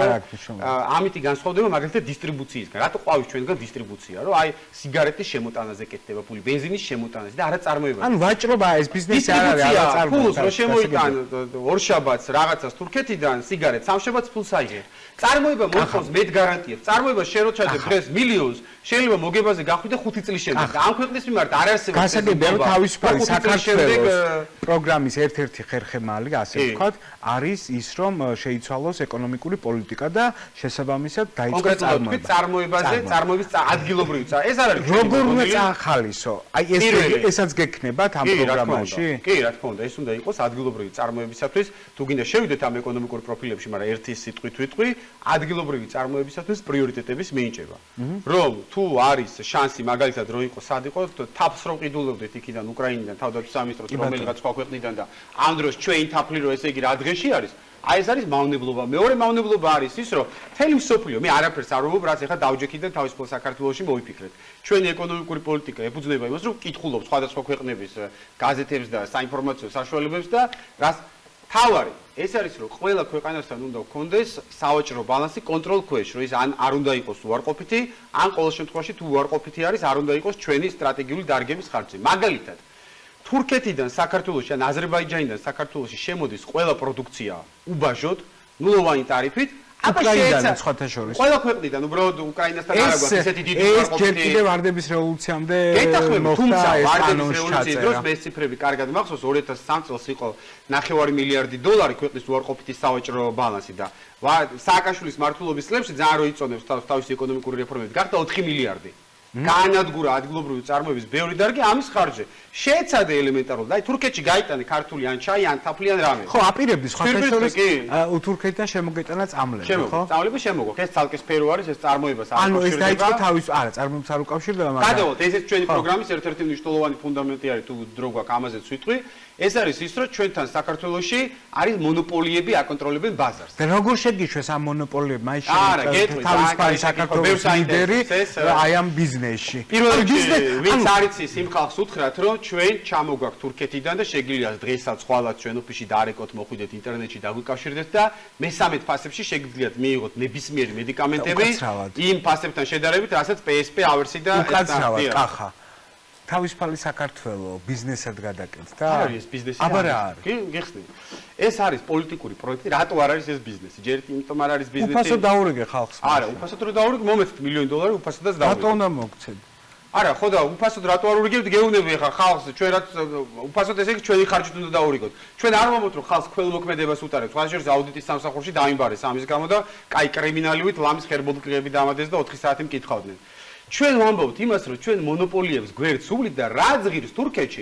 ამითი განსხვავდება მაგალითად დისტრიბუციისგან რატო ყვავის ჩვენგან დისტრიბუცია რომ აი სიგარეტის შემოტანაზე კეთდება ფული ბენზინის შემოტანაზე და არა წარმოება ანუ ვაჭრობა ეს ბიზნესი არ არის არა წარმოება ფულს რო შემოიტან ორშაბათს რაღაცას თურქეთიდან სიგარეტს სამშაბათს ფულს აიღე წარმოება მოხავს მეტ გარანტიებს წარმოება შენ რო ჩაძებ დღეს მილიონს შეიძლება მოგებაზე გახვიდე და ხუთი წლის შემდეგ და ამ ქვეყნის მიმართ არ არსებობს გასაგებია რომ თავისუფალი საქართველოს პროგრამის ერთ-ერთი ხერხემალი ასე ვთქვათ არის ის რომ შეიცვალოს ეკონომიკური პოლიტიკა და შესაბამისად დაიწყოს წარმოება წარმოებაზე წარმოების ადგილობრივი ეს არ არის როგორ უნდა წახალისო აი ეს ესაც გექნებათ ამ პროგრამაში კი რა თქმა უნდა ეს უნდა იყოს ადგილობრივი წარმოებისათვის თუ გინდა შევიდეთ ამ ეკონომიკურ პროფილებში მაგრამ ერთი სიტყვით ვიტყვი ადგილობრივი წარმოებისათვის პრიორიტეტების მინიჭება რომ თუ არის შანსი მაგალითად რომ იყოს სად იყო თაფს რომ ყიდულობდეთ იქიდან უკრაინიდან თავდაცვის სამინისტროს რომელიღაც სხვა ქვეყნიდან და ამ დროს ჩვენ თაფლი რომ ესე იგი რა დღეში არის აი ეს არის მავნებლობა მეორე მავნებლობა არის ის რომ თელი მსოფლიო მე არაფერს არ ვუყობ რაც ეხა დავჯექით და თავისუფალ საქართველოში მოვიფიქრეთ ჩვენი ეკონომიკური პოლიტიკა ეფუძნება იმას რომ ვკითხულობთ სხვადასხვა ქვეყნების გაზეთებს და საინფორმაციო საშუალებებს და რას თავარი ეს არის რომ ყველა ქვეყანასთან უნდა გქონდეს სავაჭრო ბალანსი კონტროლ ქვეშ რომ ის ან არ უნდა იყოს უარყოფითი ან ყოველ შემთხვევაში თუ უარყოფითი არის არ უნდა იყოს ჩვენი სტრატეგიული დარგების ხარჯზე მაგალითად თურქეთიდან საქართველოში ან აზერბაიჯანიდან საქართველოში შემოდის ყველა პროდუქცია უბაჟოდ ნულოვანი ტარიფით უკრაინიდან სხვათა შორის ყველა ქვეყნიდან უბრალოდ უკრაინასთან არ აქვს ესეთი დიდი უარყოფითი ეს ჯერ კიდევ ვარდების რევოლუციამდე მოხდა ეს ვარდების რევოლუციის დროს მე ციფრები კარგად მახსოვს ორი ათას სამი წელს იყო ნახევარი მილიარდი დოლარი ქვეყნის უარყოფითი სავაჭრო ბალანსი და სააკაშვილის მმართველობის წლებში ძალიან რო იწონებს თავისი ეკონომიკური რეფორმები გახდა ოთხი მილიარდი განადგურა ადგილობრივი წარმოების ბევრი დარგი ამის ხარჯზე. შეეცადა ელემენტარულად, აი თურქეთში გაიტანე ქართული ან ჩაი ან თაფლი ან რამე. ხო, აპირებდი სხვათა შორის თურქეთიდან შემოგეტანა წამლები, ხო? წამლები შემოგოქ, ეს ცალკე სფერო არის, ეს წარმოებას არ უკავშირდება. ანუ ეს დაიწყო თავის, არა, წარმოებას არ უკავშირდება, მაგრამ გადავოთ, ესეც ჩვენი პროგრამის ერთ-ერთი მნიშვნელოვანი ფუნდამენტი არის, თუ დრო გვაქვს ამაზეც ვიტყვი. ეს არის ის, რომ ჩვენთან საქართველოში არის მონოპოლიები აკონტროლებენ ბაზარს. და როგორ შეგიშვეს ამ მონოპოლიებმა? აი შენ თავისუფალი საქართველოს ლიდერი აი ამ ბიზნესში. პირველ რიგში, ვინც არიცის იმ ხალხს უთხრათ, რომ ჩვენ ჩამოგვაქვს თურქეთიდან და შეგიძლიათ დღესაც ხვალაც ჩვენ ოფისში დაარეკოთ, მოხვიდეთ ინტერნეტში დაგვიკავშირდეთ და მესამე ფასებში შეგიძლიათ მიიღოთ ნებისმიერი მედიკამენტები იმ ფასებთან შედარებით, რასაც პი ეს პი ავერსი და უკაცრავად კახა. თავისუფალი საქართველოს ბიზნესად გადაკეთდა? არ არის ეს ბიზნესი. აბა რა არის? კი, გიხსნით. ეს არის პოლიტიკური პროექტი, რატო არ არის ეს ბიზნესი? ჯერ იმიტომ არ არის ბიზნესი. უფასოდ დაურიგე ხალხს. არა, უფასოდ რო დაურიგე, მომეცით მილიონი დოლარი უფასოდაც დაურიგე. რატო უნდა მოგცეთ? არა, ხო და უფასოდ რატო არ ურიგებთ? გეუბნები ხა ხალხს, ჩვენ რაც უფასოდ ესე იგი ჩვენი ხარჯით უნდა დაურიგოთ. ჩვენ არ მომოთ რომ ხალხს ქველმოქმედებას უტარებთ. სხვა შორის აუდიტის სამსახურში დაიმბარეს ამის გამო და კაი კრიმინალივით ლამის ხერბოდკლები დამადეს და ოთხი საათი მკითხავდნენ. ჩვენ ვამბობთ იმას, რომ ჩვენ მონოპოლიებს გვერდს უვლით და რა ზღირს თურქეთში,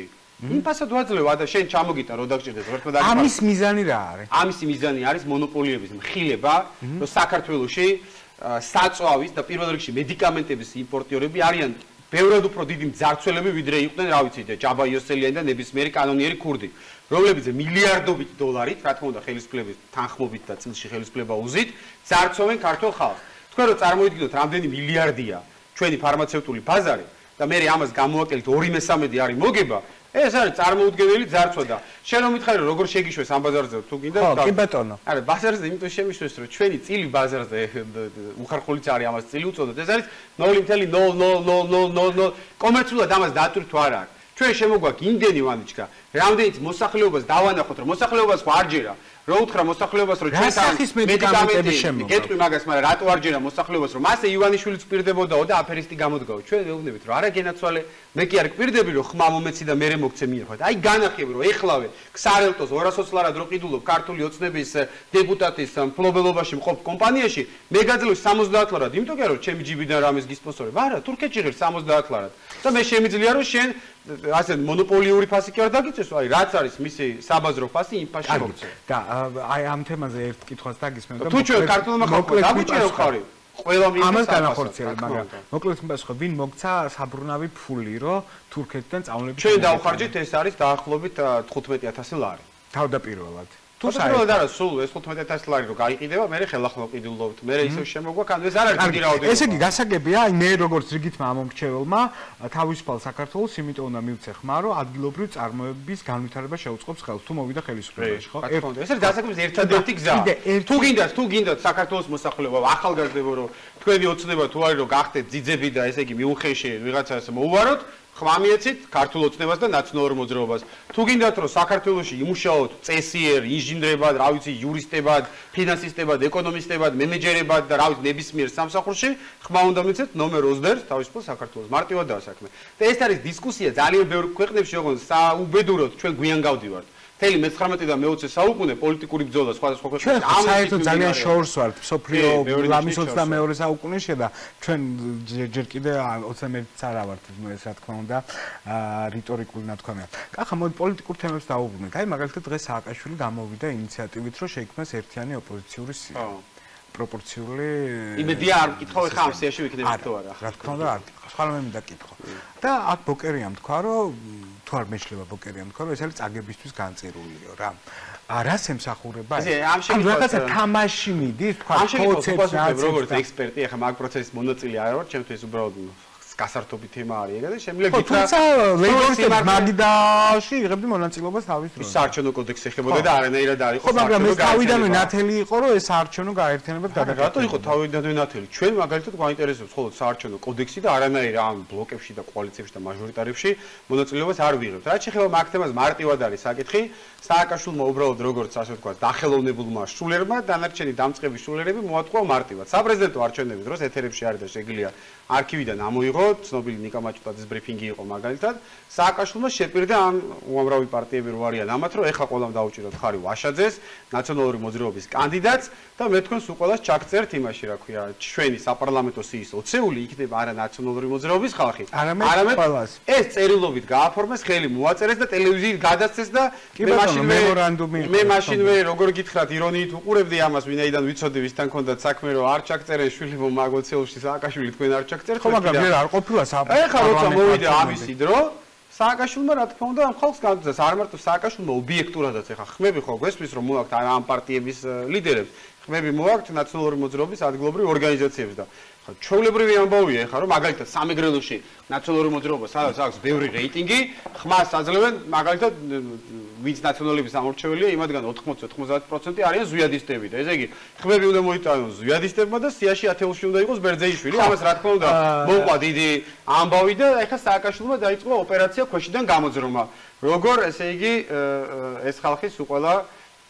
იმ ფასად ვაძლევ და შენ ჩამოგიტა რო დაგჭირდეს ვერთმა და ამის მიზანი რა არის? ამის მიზანი არის მონოპოლიების მხილება, რომ საქართველოში საწვავის და პირველ რიგში მედიკამენტების იმპორტიორები არიან ბევრად უფრო დიდი მძარცველები ვიდრე იყვნენ, რა ვიცი, ჯაბა იოსელიანი და ნებისმიერი კანონიერი ქურდი, რომლებიც მილიარდობით დოლარით, რა თქმა უნდა, ხელისუფლების თანხმობით და წილში ხელისუფლება უზით, ძარცვენ ქართულ ხალხს. თქვენ რო წარმოვიდგინოთ, რამდენი მილიარდია ჩვენი ფარმაცევტული ბაზარი და მე ამას გამოვაკელით ორი მესამედი არის მოგება, ეს არის წარმოუდგენელი ძარცვა და შენ რომ მითხარი რომ როგორ შეგიშვეს ამ ბაზარზე თუ გინდა ხო, კი ბატონო. არა, ბაზარზე იმიტომ შემიშვეს რომ ჩვენი წილი ბაზარზე უხარხულიც არის ამას წილი უწოდოთ. ეს არის ნული ნული ნული ნული ნული კომერციულად ამას დატვირთ თუ არა. ჩვენ შემოგვაქვს იმდენი ვანიჩკა, რამდენიც მოსახლეობას დავანახოთ რომ მოსახლეობას ხო არ ჯერა. რო უთხრა მოსახლეობას რომ ჩვენთან მედიკამენტები შემოგვაქვს. გეტყვი მაგას, მაგრამ რატო არ ჯერა მოსახლეობას რომ მასე ივანიშვილიც პირდებოდაო და აფერისტი გამოდგაო. ჩვენ ვეუბნებით რომ არა გენაცვალე, მე კი არ გპირდები რომ ხმა მომეცი და მერე მოგცე მიერხვა. აი განახიებ რომ ეხლავე ქსარელტოს ორას ოცლარად რო ყიდულობ ქართული ოცნების დეპუტატის მფლობელობაში მყოფ კომპანიაში, მე გაძლევ სამოცდაათ ლარად, იმიტომ კი არა რომ ჩემი ჯიბიდან რამეს გისპონსორებ. არა, თურქეთში ღირს სამოცდაათ ლარად. და მე შემიძლია რომ შენ ასე მონოპოლიური ფასი კი არ დაგიწესო, აი რაც არის მისი საბაზრო ფასი იმ ფასში მოგცე. და აი ამ თემაზე ერთ კითხვას დაგისმენთ და თუ ჩვენ ქართულმა ხალხმა დაგუჭირო ხარი ყველა მინდა ამას განახორციელებ, მაგრამ მოკლედ მიპასუხე, ვინ მოგცა საბრუნავი ფული, რომ თურქეთიდან წამლები ჩვენ დავხარჯით, ეს არის დაახლოებით თხუთმეტი ათასი ლარი. თავდაპირველად. თუ საერთოდ არა, სულ ეს თხუთმეტი ათასი ლარი რო გაიყიდება, მე ხელახლა ყიდულობთ. მე ისევ შემოგვაქვს, ანუ ეს არ არის დიდი რაოდენობა. ესე იგი გასაგებია, აი მე როგორც რიგითმა ამომრჩეველმა თავისუფალ საქართველოს იმიტომ უნდა მივცე ხმა, რომ ადგილობრივი წარმოებების განვითარება შეუწყობს ხელს, თუ მოვიდა ხელისუფლებაში, ხო? ეს არის გასაგების ერთადერთი გზა. თუ გინდათ, თუ გინდათ საქართველოს მოსახლეობა ახალგაზრდებო, რომ თქვენი ოცნება თუ არის რომ გახდეთ ძიძები და ესე იგი მიუხეში ვიღაცას მოუვაროთ, ხმა მიეცით ქართულ ოცნებას და ნაციონალურ მოძრაობას. თუ გინდათ რომ საქართველოში იმუშაოთ წესიერ, ინჟინრებად, რა ვიცი, იურისტებად, ფინანსისტებად, ეკონომისტებად, მენეჯერებად და რა ვიცი, ნებისმიერ სამსახურში, ხმა უნდა მიეცეთ ნომერ ოცდაერთს თავისუფალ საქართველოს. მარტივადაა საქმე. და ეს არის დისკუსია ძალიან ბევრ ქვეყნებში, ოღონდ საუბედუროდ ჩვენ გვიან გავდივართ. მთელი მეცხრამეტე და მეოცე საუკუნე პოლიტიკური ბრძოლა სხვადასხვა ქვეყნებში ამ საერთოდ ძალიან შორს ვართ მსოფლიო ლამის ოცდამეორე საუკუნეში და ჩვენ ჯერ კიდე ოცდამეერთიც არა ვართ ეს რა თქმა უნდა რიტორიკული ნათქვამია. კახა მოდი პოლიტიკურ თემებს დავუბრუნდეთ. აი მაგალითად დღეს სააკაშვილი გამოვიდა ინიციატივით რომ შეიქმნას ერთიანი ოპოზიციური სია. პროპორციული იმედია არ მკითხავ ხა ამ სიაში ვიქნებით თუ არა. რა თქმა უნდა არ მკითხავ. ხვალ მე მინდა კითხო. და აქ ბოკერიამ თქვა რომ თუ არ მეშლება ბოკერიამ თქვა რომ ეს არის წაგებისთვის განწირულიო რა. რას ემსახურება? ესე ამ შემთხვევაში რაღაცა თამაში მიდის, თქვა პროცესს როგორც ექსპერტი, ახლა მაგ პროცესის მონაწილე არ ვარ, ჩემთვის უბრალოდ გასართობი თემა არის ეგ და შემიძლია გითხრა თუმცა ლეიბორისტები მაგიდაში იღებდნენ მონაწილეობას თავის დროს. საარჩევნო კოდექსი ეხებოდა და არანაირად არ იყო. ხო, მაგრამ ეს თავიდანვე ნათელი იყო, რომ ეს საარჩევნო გაერთიანებად გადაგაკეთდა. რატო იყო თავიდანვე ნათელი? ჩვენ მაგალითად გვაინტერესებს მხოლოდ საარჩევნო კოდექსი და არანაირ ამ ბლოკებში და კოალიციებში და მაჟორიტარებში მონაწილეობას არ ვიღებთ. რაც შეეხება მაგ თემას მარტივად არის საკითხი. სააკაშვილმა უბრალოდ როგორც ასე ვთქვათ, დახელოვნებულმა შულერმა დანარჩენი დამწყები შულერები მოატყუა მარტივად. საპრეზიდენტო არჩევნების დროს ეთერებში არის და შეგვიძლია არქივიდან ამოიღო, ცნობილი ნიკა მაჭუტაძის ბრიფინგი იყო მაგალითად. სააკაშვილმა შეპირდა ამ უამრავი პარტიები რო არიან ამათ, რომ ეხლა ყველამ დაუჭიროთ ხარი ვაშაძეს, ნაციონალური მოძრაობის კანდიდატს და მე თქვენს უყოლას ჩაგწერთ იმაში, რა ქვია, ჩვენი საპარლამენტო სიის ოცეული იქნება არა ნაციონალური მოძრაობის ხალხი, არამედ ეს წერილობით გააფორმეს, ხელი მოაწერეს და ტელევიზიით გადასცეს და მე მემორანდუმი მე მაშინვე როგორ გითხრათ ირონიით უყურებდი ამას, ვინაიდან ვიცოდი ვისთან ქონდათ საქმე, რომ არ ჩაგწერენ შვილებო მაგოცეულში სააკაშვილი თქვენ არ ჩაგწერთ. ხო, მაგრამ ვერ არ ყოფილა საფრთხე. ეხლა როცა მოვიდა ამისი დრო, სააკაშვილმა რა თქმა უნდა ამ ხალხს განძას, არ მარტო სააკაშვილმა ობიექტურადაც ეხლა ხმები ხო გვესმის რომ მოაქვთ ამ პარტიების ლიდერებს, ხმები მოაქვთ ნაციონალური მოძრაობის ადგილობრივ ორგანიზაციებს და ხა ჩვეულებრივი ამბავია ეხლა რომ მაგალითად სამეგრელოში ნაციონალური მოძრაობა სადაც აქვს ბევრი რეიტინგი, ხმას აძლევენ მაგალითად ვინც ნაციონალების ამორჩეველია, იმათგან ოთხმოცი ოცდაათ პროცენტი არიან ზვიადისტები და ესე იგი ხმები უნდა მოიტანონ ზვიადისტებმა და სიაში ათეულში უნდა იყოს ბერძეიშვილი. ამას რა თქმა უნდა მოყვა დიდი ამბავი და ეხლა სააკაშვილმა დაიწყო ოპერაცია ქვეშიდან გამოძრომა. როგორ ესე იგი ეს ხალხი სულ ყველა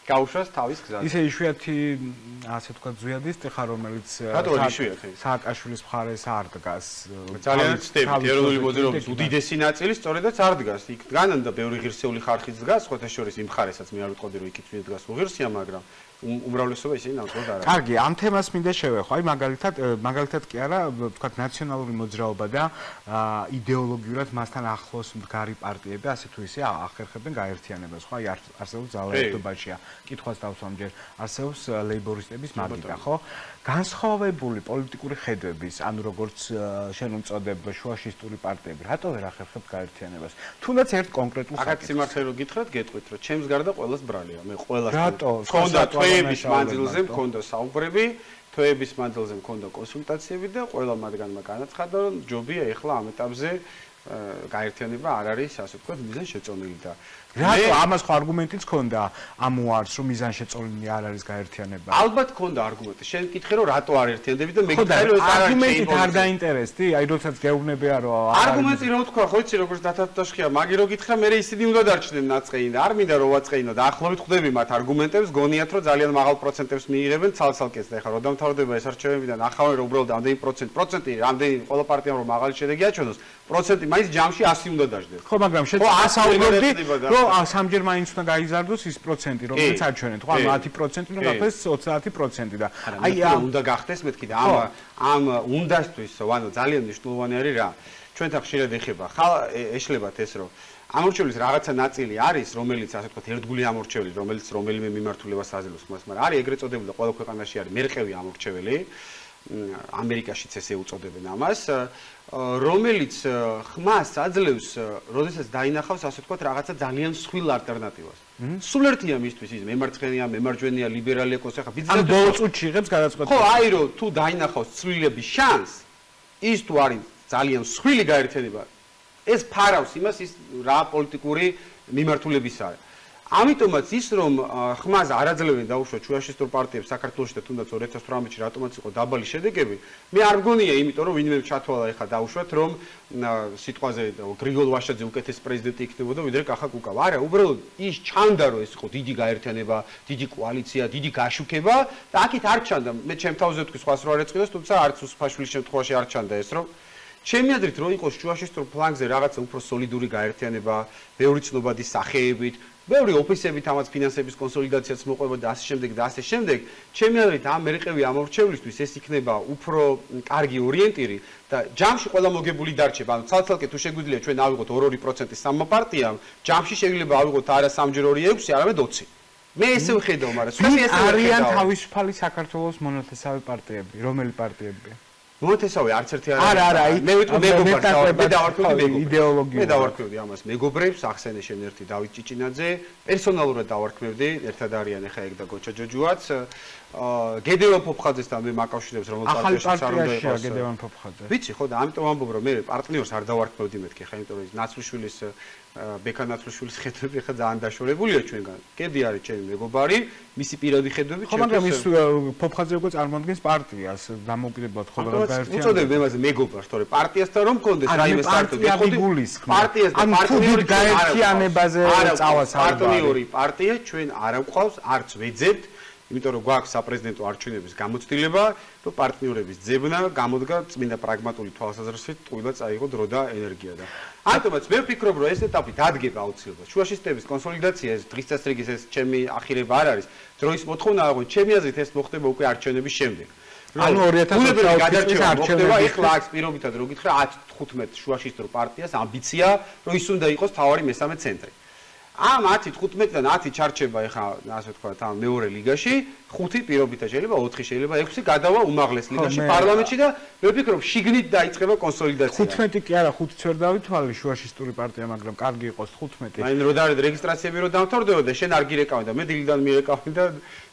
გაუშვას თავის გზაზე. ისე იშვიათი, ასე ვთქვათ, ზვიადის ხარ, რომელიც სააკაშვილის მხარეს არ დგას. ძალიან ვწდებით, ეროვნული მოძრაობის უდიდესი ნაწილი სწორედაც არ დგას. იქ დგანან და ბევრი ღირსეული ხალხიც დგას, ხოთა შორის იმ მხარესაც მე არ ვიტყოდი, რომ იქით დგას უღირსია, მაგრამ უმრავლესობა ისინი ნამდვილად არ არის. კარგი, ამ თემას მინდა შევეხო. აი მაგალითად, მაგალითად კი არა, ვთქვათ, ნაციონალური მოძრაობა და იდეოლოგიურად მასთან ახლოს მდგარი პარტიები, ასე თუ ისე ახერხებენ გაერთიანებას, ხო? აი არსებობს ძალაერთობაშია. კითხვას დავსვამჯერ, არსებობს ლეიბორისტების მაგიდა, ხო? განსხვავებული პოლიტიკური ხედვების, ანუ როგორც შენ უწოდებ შუაშისტური პარტიები, რატო ვერ ახერხებთ გაერთიანებას? თუნდაც ერთ კონკრეტულ საკითხს. აქ სიმართლე რო გითხრათ, გეტყვით, რომ ჩემს გარდა ყველას ბრალია. მე ყველას რატო? მქონდა თვეების მანძილზე მქონდა საუბრები, თვეების მანძილზე მქონდა კონსულტაციები და ყველა მათგანმა განაცხადა, რომ ჯობია ეხლა ამ ეტაპზე გაერთიანება არ არის, ასე ვთქვათ, მიზანშეწონილი და რატო ამას ხო არგუმენტიც ქონდა ამ უარს, რომ მიზანშეწონილი არ არის გაერთიანება? ალბათ ქონდა არგუმენტი. შენ მკითხე რომ რატო არ ერთიანდები და მე გითხარი რომ ეს არ არის არგუმენტით არ დაინტერესდი? აი როდესაც გეუბნებია რომ არგუმენტი რო თქვა, ხო იცი როგორც დათათაშხია, მაგი რო გითხრა, მე ისინი უნდა დარჩნენ ნაწყეინ და არ მინდა რომ ვაწყეინო და ახლობით ხვდები მათ არგუმენტებს, გონიათ რომ ძალიან მაღალ პროცენტებს მიიღებენ ცალ-ცალკეც და ეხლა რო დამთავრდება ეს არჩევნებიდან, ახავენ რომ უბრალოდ ამდენი პროცენტი, პროცენტი, რამდენი ყველა პარტიამ რომ მაღალი შედეგი აჩვენოს, პროცენტი მაინც ჯამში ასი უნდა დაждდეს. ხო, მაგრამ შენ ასაუბრებდი, რომ სამჯერ მაინც უნდა გაიზარდოს ის პროცენტი, რომელიც აჩვენეთ, ხო, ანუ ათი პროცენტი უნდა გახდეს ოცდაათი პროცენტი და აი ამ უნდა გახდეს მეთქი და ამ ამ უნდასთვის, ანუ ძალიან მნიშვნელოვანი არის რა. ჩვენთან ხშირად ეხება, ხალ ეშლებათ ეს რომ ამორჩევლის რაღაცა ნაწილი არის, რომელიც ასე ვთქვათ, ერთგული ამორჩეველი, რომელიც რომელიმე მიმართულებას აძლევს მას, მაგრამ არის ეგრეთ წოდებული და ყველა ქვეყანაში არის მერყევი ამორჩეველი. ამერიკაშიც ესე უწოდებენ ამას, რომელიც ხმას აძლევს, როდესაც დაინახავს, ასე ვთქვათ, რაღაცა ძალიან მსხვილ ალტერნატივას. სულ ერთია მისთვის ის მემარცხენეა, მემარჯვენეა, ლიბერალია, კოს ახლა ბიზნესი. ანუ ბოლო წუთში იღებს გადაწყვეტილებას. ხო, აი რომ თუ დაინახავს ცვლილების შანსს, ის თუ არის ძალიან მსხვილი გაერთიანება, ეს ფარავს იმას, ის რა პოლიტიკური მიმართულების არის. ამიტომაც ის რომ ხმას არ აძლევენ დაუშვათ შუაშისტურ პარტიებს საქართველოში და თუნდაც ორი ათას თვრამეტში რატომაც იყო დაბალი შედეგები, მე არ მგონია, იმიტომ რომ ვინმე ჩათვალა ეხა დაუშვათ რომ სიტყვაზე გრიგოლ ვაშაძე უკეთეს პრეზიდენტი იქნებოდა ვიდრე კახა კუკავა. არა, უბრალოდ ის ჩანდა რომ ეს იყო დიდი გაერთიანება, დიდი კოალიცია, დიდი გაშუქება და აქეთ არ ჩანდა. მე ჩემ თავზე ვთქვი, სხვას რო არ ეწყიდოს, თუმცა არც უსუფაშვილის შემთხვევაში არ ჩანდა ეს რომ ჩემი აზრით რო იყოს შუაშისტურ ფლანგზე რაღაცა უფრო სოლიდური გაერთიანება, ბევრი ცნობადი სახეებით, ბევრი ოფისებით ამაც ფინანსების კონსოლიდაციაც მოყვება და ასე შემდეგ და ასე შემდეგ. ჩემი აზრით ამ მერყევი ამორჩევლისთვის ეს იქნება უფრო კარგი ორიენტირი და ჯამში ყველა მოგებული დარჩება. ანუ ცალ-ცალკე თუ შეგვიძლია ჩვენ ავიღოთ ორ-ორი პროცენტი სამმა პარტიამ, ჯამში შეიძლება ავიღოთ არა სამჯერ ორი ექვსი, არამედ ოცი. მე ესე ვხედავ, მაგრამ სხვები ესე ვხედავ. არიან თავისუფალი საქართველოს მონათესავე პარტიები, რომელი პარტიებია? მონათესავე არც ერთი არ არის. არა, არა, მე ვიტყვი მეგობრებს, მე დავარქვევდი იდეოლოგიურად. მე დავარქვევდი ამას მეგობრებს, ახსენე შენ ერთი დავით ჭიჭინაძე, პერსონალურად დავარქვევდი, ერთად არიან ახლა ეგ და გოჩა ჯოჯუაც. გედევან ფოფხაძესთან მე მაკავშირებს რომ პარტიაში არ უნდა იყოს გედევან ფოფხაძე. ვიცი ხო და ამიტომ ამბობ რომ მე პარტნიორს არ დავარქვევდი მეთქი ხა იმიტომ რომ ის ნაცვლიშვილის ბექა ნაცვლიშვილის ხედვები ხა ძალიან დაშორებულია ჩვენგან. კედი არის ჩემი მეგობარი, მისი პირადი ხედვები ჩემთვის. ხო მაგრამ ის ფოფხაძე უკვე წარმოადგენს პარტიას, დამოუკიდებლად ხოლმე გაერთიანება. უწოდებ მე მასე მეგობარს, თორე პარტიასთან რომ მქონდეს რაიმე საერთოდ პარტიას და პარტნიორი გაერთიანებაზე წავას არ პარტნიორი პარტია ჩვენ არ გვყავს, არც ვეძებთ. იმიტომ რომ გვაქვს საპრეზიდენტო არჩევნების გამოცდილება, რომ პარტნიორების ძებნა გამოდგა წმინდა პრაგმატული თვალსაზრისით, ტყუილად წაიღო დრო და ენერგია და ამიტომაც მე ვფიქრობ, რომ ეს ეტაპი დადგება აუცილებლად. შუაშისტების კონსოლიდაცია ეს დღის წესრიგის ეს ჩემი ახირება არ არის. დროის მოთხოვნა აღო, ჩემი აზრით ეს მოხდება უკვე არჩევნების შემდეგ. ანუ ორი ათას ოცდაოთხ წლის არჩევნები ეხლა აქ პირობითად რო გითხრა ათი თხუთმეტ შუაშისტურ პარტიას ამბიცია, რომ ის უნდა იყოს თავარი მესამე ცენტრი. ამ ათი თხუთმეტიდან ათი ჩარჩება ეხა ასე ვთქვათ ამ მეორე ლიგაში, ხუთი პირობითად შეიძლება, ოთხი შეიძლება, ექვსი გადავა უმაღლეს ლიგაში პარლამენტში და მე ვფიქრობ შიგნით დაიწყება კონსოლიდაცია. თხუთმეტი კი არა, ხუთიც ვერ დავითვალე შუაშისტური პარტია, მაგრამ კარგი იყოს თხუთმეტი. აი რო დაარეთ რეგისტრაციები რო დამთავრდებოდა, შენ არ გირეკავენ და მე დილიდან მირეკავენ და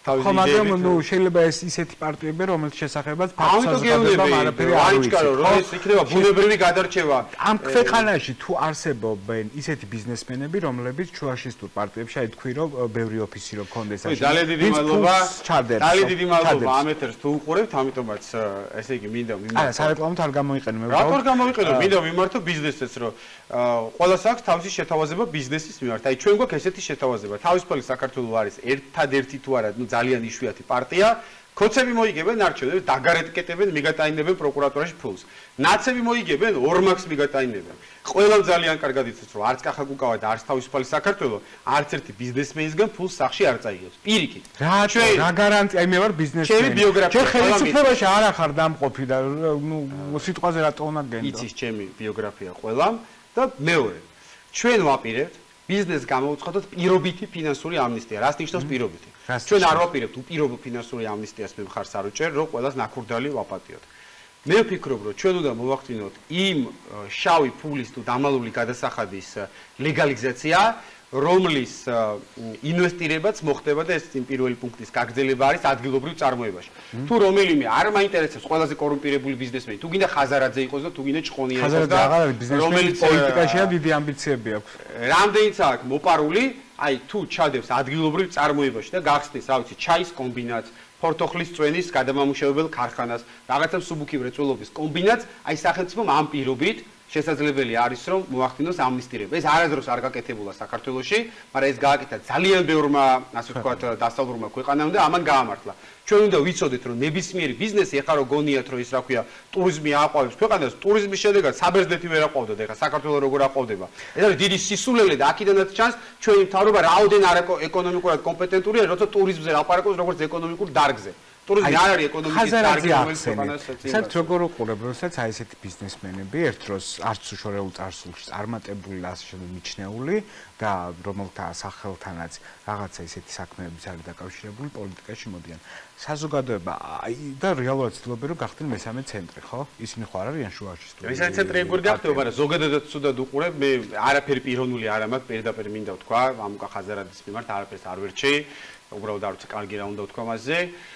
თავისი ხო, მაგრამ იდეებით. ნუ შეიძლება ეს ისეთი პარტიები, რომელიც შესახებაც ამიტომ საზოგადოებამ არაფერი არ ვიცი, რომ ეს იქნება ბუნებრივი გადარჩევა. ამ ქვეყანაში თუ არსებობენ ისეთი ბიზნესმენები, რომლებიც ჩუაშისტურ პარტიებში, აი თქვი რომ ბევრი ოფისი რო გქონდეს აი ძალიან დიდი მადლობა. ძალიან დიდი მადლობა ამ ეთერს თუ უყურებთ, ამიტომაც ესე იგი მინდა მიმართო. არა, სარეკლამოდ არ გამოიყენო მე. რატო არ გამოიყენო? მინდა მიმართო ბიზნესსაც, რომ ყველას აქვს თავისი შეთავაზება ბიზნესის მიმართ. აი ჩვენ გვაქვს ესეთი შეთავაზება. თავისუფალი საქართველო არის ერთადერთი თუ არა, ნუ ძალიან იშვიათი პარტია. ქოცები მოიგებენ არჩევნებს, დაგარეთკეტებენ, მიგატაინებენ პროკურატურაში ფულს. ნაცები მოიგებენ, ორმაგს მიგატაინებენ. ყველამ ძალიან კარგად იცის, რომ არც კახა გუკავა და არც თავისუფალი საქართველო არც ერთი ბიზნესმენისგან ფულს სახში არ წაიღებს. პირიქით. რა რა გარანტია, აი მე ვარ ბიზნესმენი. ჩემი ბიოგრაფია. ჩვენ ხელისუფლებაში არ ახარ დამყოფი და ნუ სიტყვაზე რატო უნდა გენდო? იცის ჩემი ბიოგრაფია ყველამ და მეორე. ჩვენ ვაპირებთ ბიზნესს გამოუცხადოთ პირობითი ფინანსური ამნისტია. რას ნიშნავს პირობითი? ჩვენ არ ვაპირებთ უპირობო ფინანსური ამნისტიას მე მხარს არ უჭერ, რომ ყველას ნაკურდალი ვაპატიოთ. მე ვფიქრობ, რომ ჩვენ უნდა მოვახდინოთ იმ შავი ფულის თუ დამალული გადასახადის ლეგალიზაცია, რომლის ინვესტირებაც მოხდება და ეს იმ პირველი პუნქტის გაგრძელება არის ადგილობრივ წარმოებაში. თუ რომელიმე არ მაინტერესებს ყველაზე კორუმპირებული ბიზნესმენი, თუ გინდა ხაზარაძე იყოს და თუ გინდა ჭყონია იყოს და რომელიც პოლიტიკაშია დიდი ამბიციები აქვს. რამდენიც აქვს მოპარული, აი თუ ჩადებს ადგილობრივ წარმოებაში და გახსნის, რა ვიცი, ჩაის კომბინატს, ფორთოხლის წვენის გადამამუშავებელ ქარხანას, რაღაცა მსუბუქი მრეწველობის კომბინატს, აი სახელმწიფომ ამ პირობით შესაძლებელი არის რომ მოახდინოს ამნისტირება. ეს არასდროს არ გაკეთებულა საქართველოში, მაგრამ ეს გააკეთა ძალიან ბევრმა, ასე ვთქვათ, დასავლურმა ქვეყანამ და ამან გაამართლა. ჩვენ უნდა ვიცოდეთ რომ ნებისმიერი ბიზნესი ეხლა რო გონიათ რომ ის რა ქვია, ტურიზმი აყვავებს ქვეყანას, ტურიზმის შედეგად საბერძნეთი ვერ აყვავდა და ეხლა საქართველოს როგორ აყვავდება. ეს არის დიდი სისულელე და აქედანაც ჩანს ჩვენი მთავრობა რაოდენ არ ეკონომიკურად კომპეტენტურია, როცა ტურიზმზე ლაპარაკობს როგორც ეკონომიკურ დარგზე. ტურიზმი არ არის ეკონომიკის დარგი, რომელიც ქვეყანას ეწინააღმდეგება. საერთოდ როგორ უყურებ, როდესაც აი ესეთი ბიზნესმენები ერთ დროს არც უშორეულ წარსულში წარმატებული ასე შემდეგ მიჩნეული და რომელთა სახელთანაც რაღაცა ისეთი საქმეების არის დაკავშირებული პოლიტიკაში მოდიან. საზოგადოება აი და რეალურად ცდილობენ რომ გახდნენ მესამე ცენტრი, ხო? ისინი ხო არ არიან შუაში სტუდია. მესამე ცენტრი ეგ ვერ გახდება, მაგრამ ზოგადადაც ცუდად უყურებ, მე არაფერი პიროვნული არ ამაქვს, პირდაპირ მინდა ვთქვა, ამუკა ხაზარაძის მიმართ არაფერს არ ვერჩი, უბრალოდ არ ვიცი კარგი რა უნდა ვთქვა მასზე.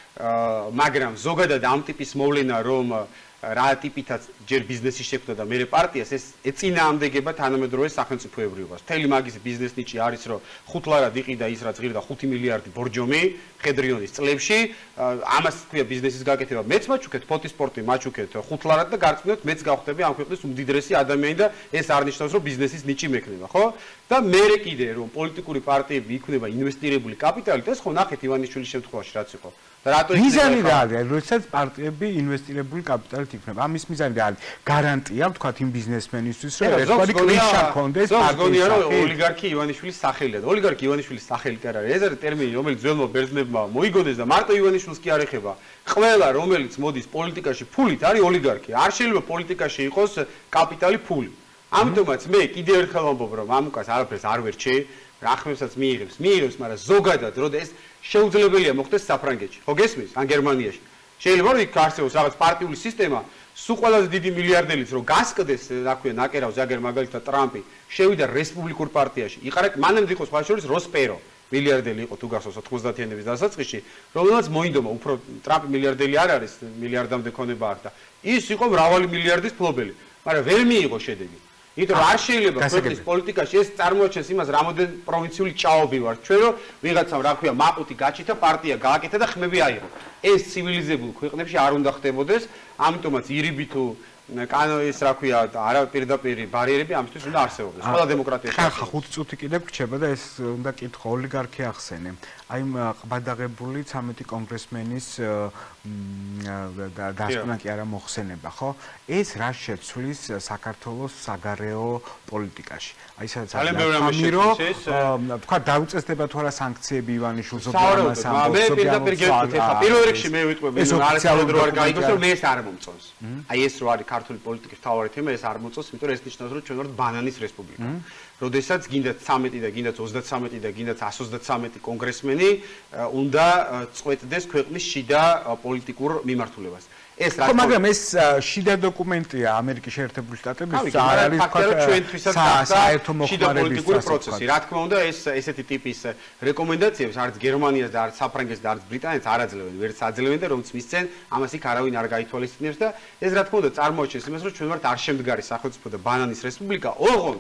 მაგრამ ზოგადად ამ ტიპის მოვლენა რომ რა ტიპითაც ჯერ ბიზნესი შექმნა და მეორე პარტიას ეს ეწინააღმდეგება თანამედროვე სახელმწიფოებრიობას. მთელი მაგის ბიზნეს ნიჭი არის რომ ხუთლარად იყიდა ის რაც ღირდა ხუთი მილიარდი ბორჯომი ხედრიონის წლებში, ამას ქვია ბიზნესის გაკეთება. მეც მაჩუქეთ ფოთის სპორტი, მაჩუქეთ ხუთლარად და გარწმუნებთ მეც გავხდები ამ ქვეყნის უმდიდრესი ადამიანი და ეს არ ნიშნავს რომ ბიზნესის ნიჭი მექნება, ხო? და მეორე კიდე რომ პოლიტიკური პარტიები იქნება ინვესტირებული კაპიტალით, ეს ხო ნახეთ ივანიშვილის შემთხვევაში რაც იყო. მიზანი რა არის, როდესაც პარტიები ინვესტირებული კაპიტალით იქნება? ამის მიზანი რა არის? გარანტია, ვთქვათ, იმ ბიზნესმენისთვის, რომ ერთგვარი კვიშა ქონდეს პარტიის. ზოგადია, რომ ოლიგარქი ივანიშვილის სახელია. ოლიგარქი ივანიშვილის სახელი კი არ არის. ეს არის ტერმინი, რომელიც ძველმა ბერძნებმა მოიგონეს და მარტო ივანიშვილს კი არ ეხება. ყველა, რომელიც მოდის პოლიტიკაში ფულით, არის ოლიგარქი. არ შეიძლება პოლიტიკაში იყოს კაპიტალი ფული. ამიტომაც მე კიდევ ერთხელ ვამბობ, რომ ამუკას არაფერს არ ვერჩი. რახმებსაც მიიღებს, მიიღებს, მაგრამ ზოგადად, როდეს ეს შეუძლებელია მოხდეს საფრანგეთში, ხო გესმის? ან გერმანიაში. შეიძლება რომ იქ არსებობს რაღაც პარტიული სისტემა, სულ ყველაზე დიდი მილიარდელიც რომ გასკდეს, რა ქვია, ნაკერავს აგერ მაგალითად ტრამპი, შევიდა რესპუბლიკურ პარტიაში. იყარა მანამდე იყო სხვა შორის როსპერო, მილიარდელი იყო თუ გახსოვს ოცდაათიანების დასაწყისში, რომელსაც მოინდომა, უფრო ტრამპი მილიარდელი არ არის, მილიარდამდე ქონება აქვს და ის იყო მრავალი მილიარდის ფლობელი, მაგრამ ვერ მიიღო შედეგი. იმიტომ რომ არ შეიძლება ქვეყნის პოლიტიკაში ეს წარმოაჩენს იმას, რამოდენ პროვინციული ჭაობი ვარ ჩვენ, რომ ვიღაცამ რა ქვია, მაყუთი გაჩითა, პარტია გააკეთა და ხმები აიღო. ეს ცივილიზებულ ქვეყნებში არ უნდა ხდებოდეს, ამიტომაც ირიბი თუ კანონის რა ქვია, არა პირდაპირ ბარიერები ამისთვის უნდა არსებობდეს. ყველა დემოკრატიაში. ხა ხუთი წუთი კიდევ გრჩება და ეს უნდა კითხო ოლიგარქი ახსენე. აი ყბადაღებული ცამეტი კონგრესმენის დასკვნა კი არა მოხსენება, ხო? ეს რა შეცვლის საქართველოს საგარეო პოლიტიკაში? აი სადაც ამირო, თქვა დაუწესდება თუ არა სანქციები ივანიშვილს ოპერამას ამბობს. მე პირდაპირ გეტყვით, ხა პირველ რიგში მე ვიტყვები, რომ არასდროს რო არ გაიგოს, რომ მე ეს არ მომწონს. აი ეს რო არის ქართული პოლიტიკის მთავარი თემა, ეს არ მომწონს, იმიტომ რომ ეს ნიშნავს, რომ ჩვენ ვართ ბანანის რესპუბლიკა. როდესაც გინდათ ცამეტი და გინდათ ოცდაცამეტი და გინდათ εκατს ოცდაცამეტი კონგრესმენი უნდა წყვეტდეს ქვეყნის შიდა პოლიტიკურ მიმართულებას. ეს რა თქმა უნდა, მაგრამ ეს შიდა დოკუმენტია ამერიკის შეერთებული შტატების არ არის ფაქტია ჩვენთვისაც საერთო შიდა პოლიტიკური პროცესი. რა თქმა უნდა, ეს ესეთი ტიპის რეკომენდაციებს არც გერმანიას და არც საფრანგეთს და არც ბრიტანეთს არ აძლევენ, ვერც აძლევენ და რომც მისცენ, ამას იქ არავინ არ გაითვალისწინებს და ეს რა თქმა უნდა წარმოაჩენს იმას, რომ ჩვენ ვართ არ შემდგარი სახელმწიფო და ბანანის რესპუბლიკა. ოღონდ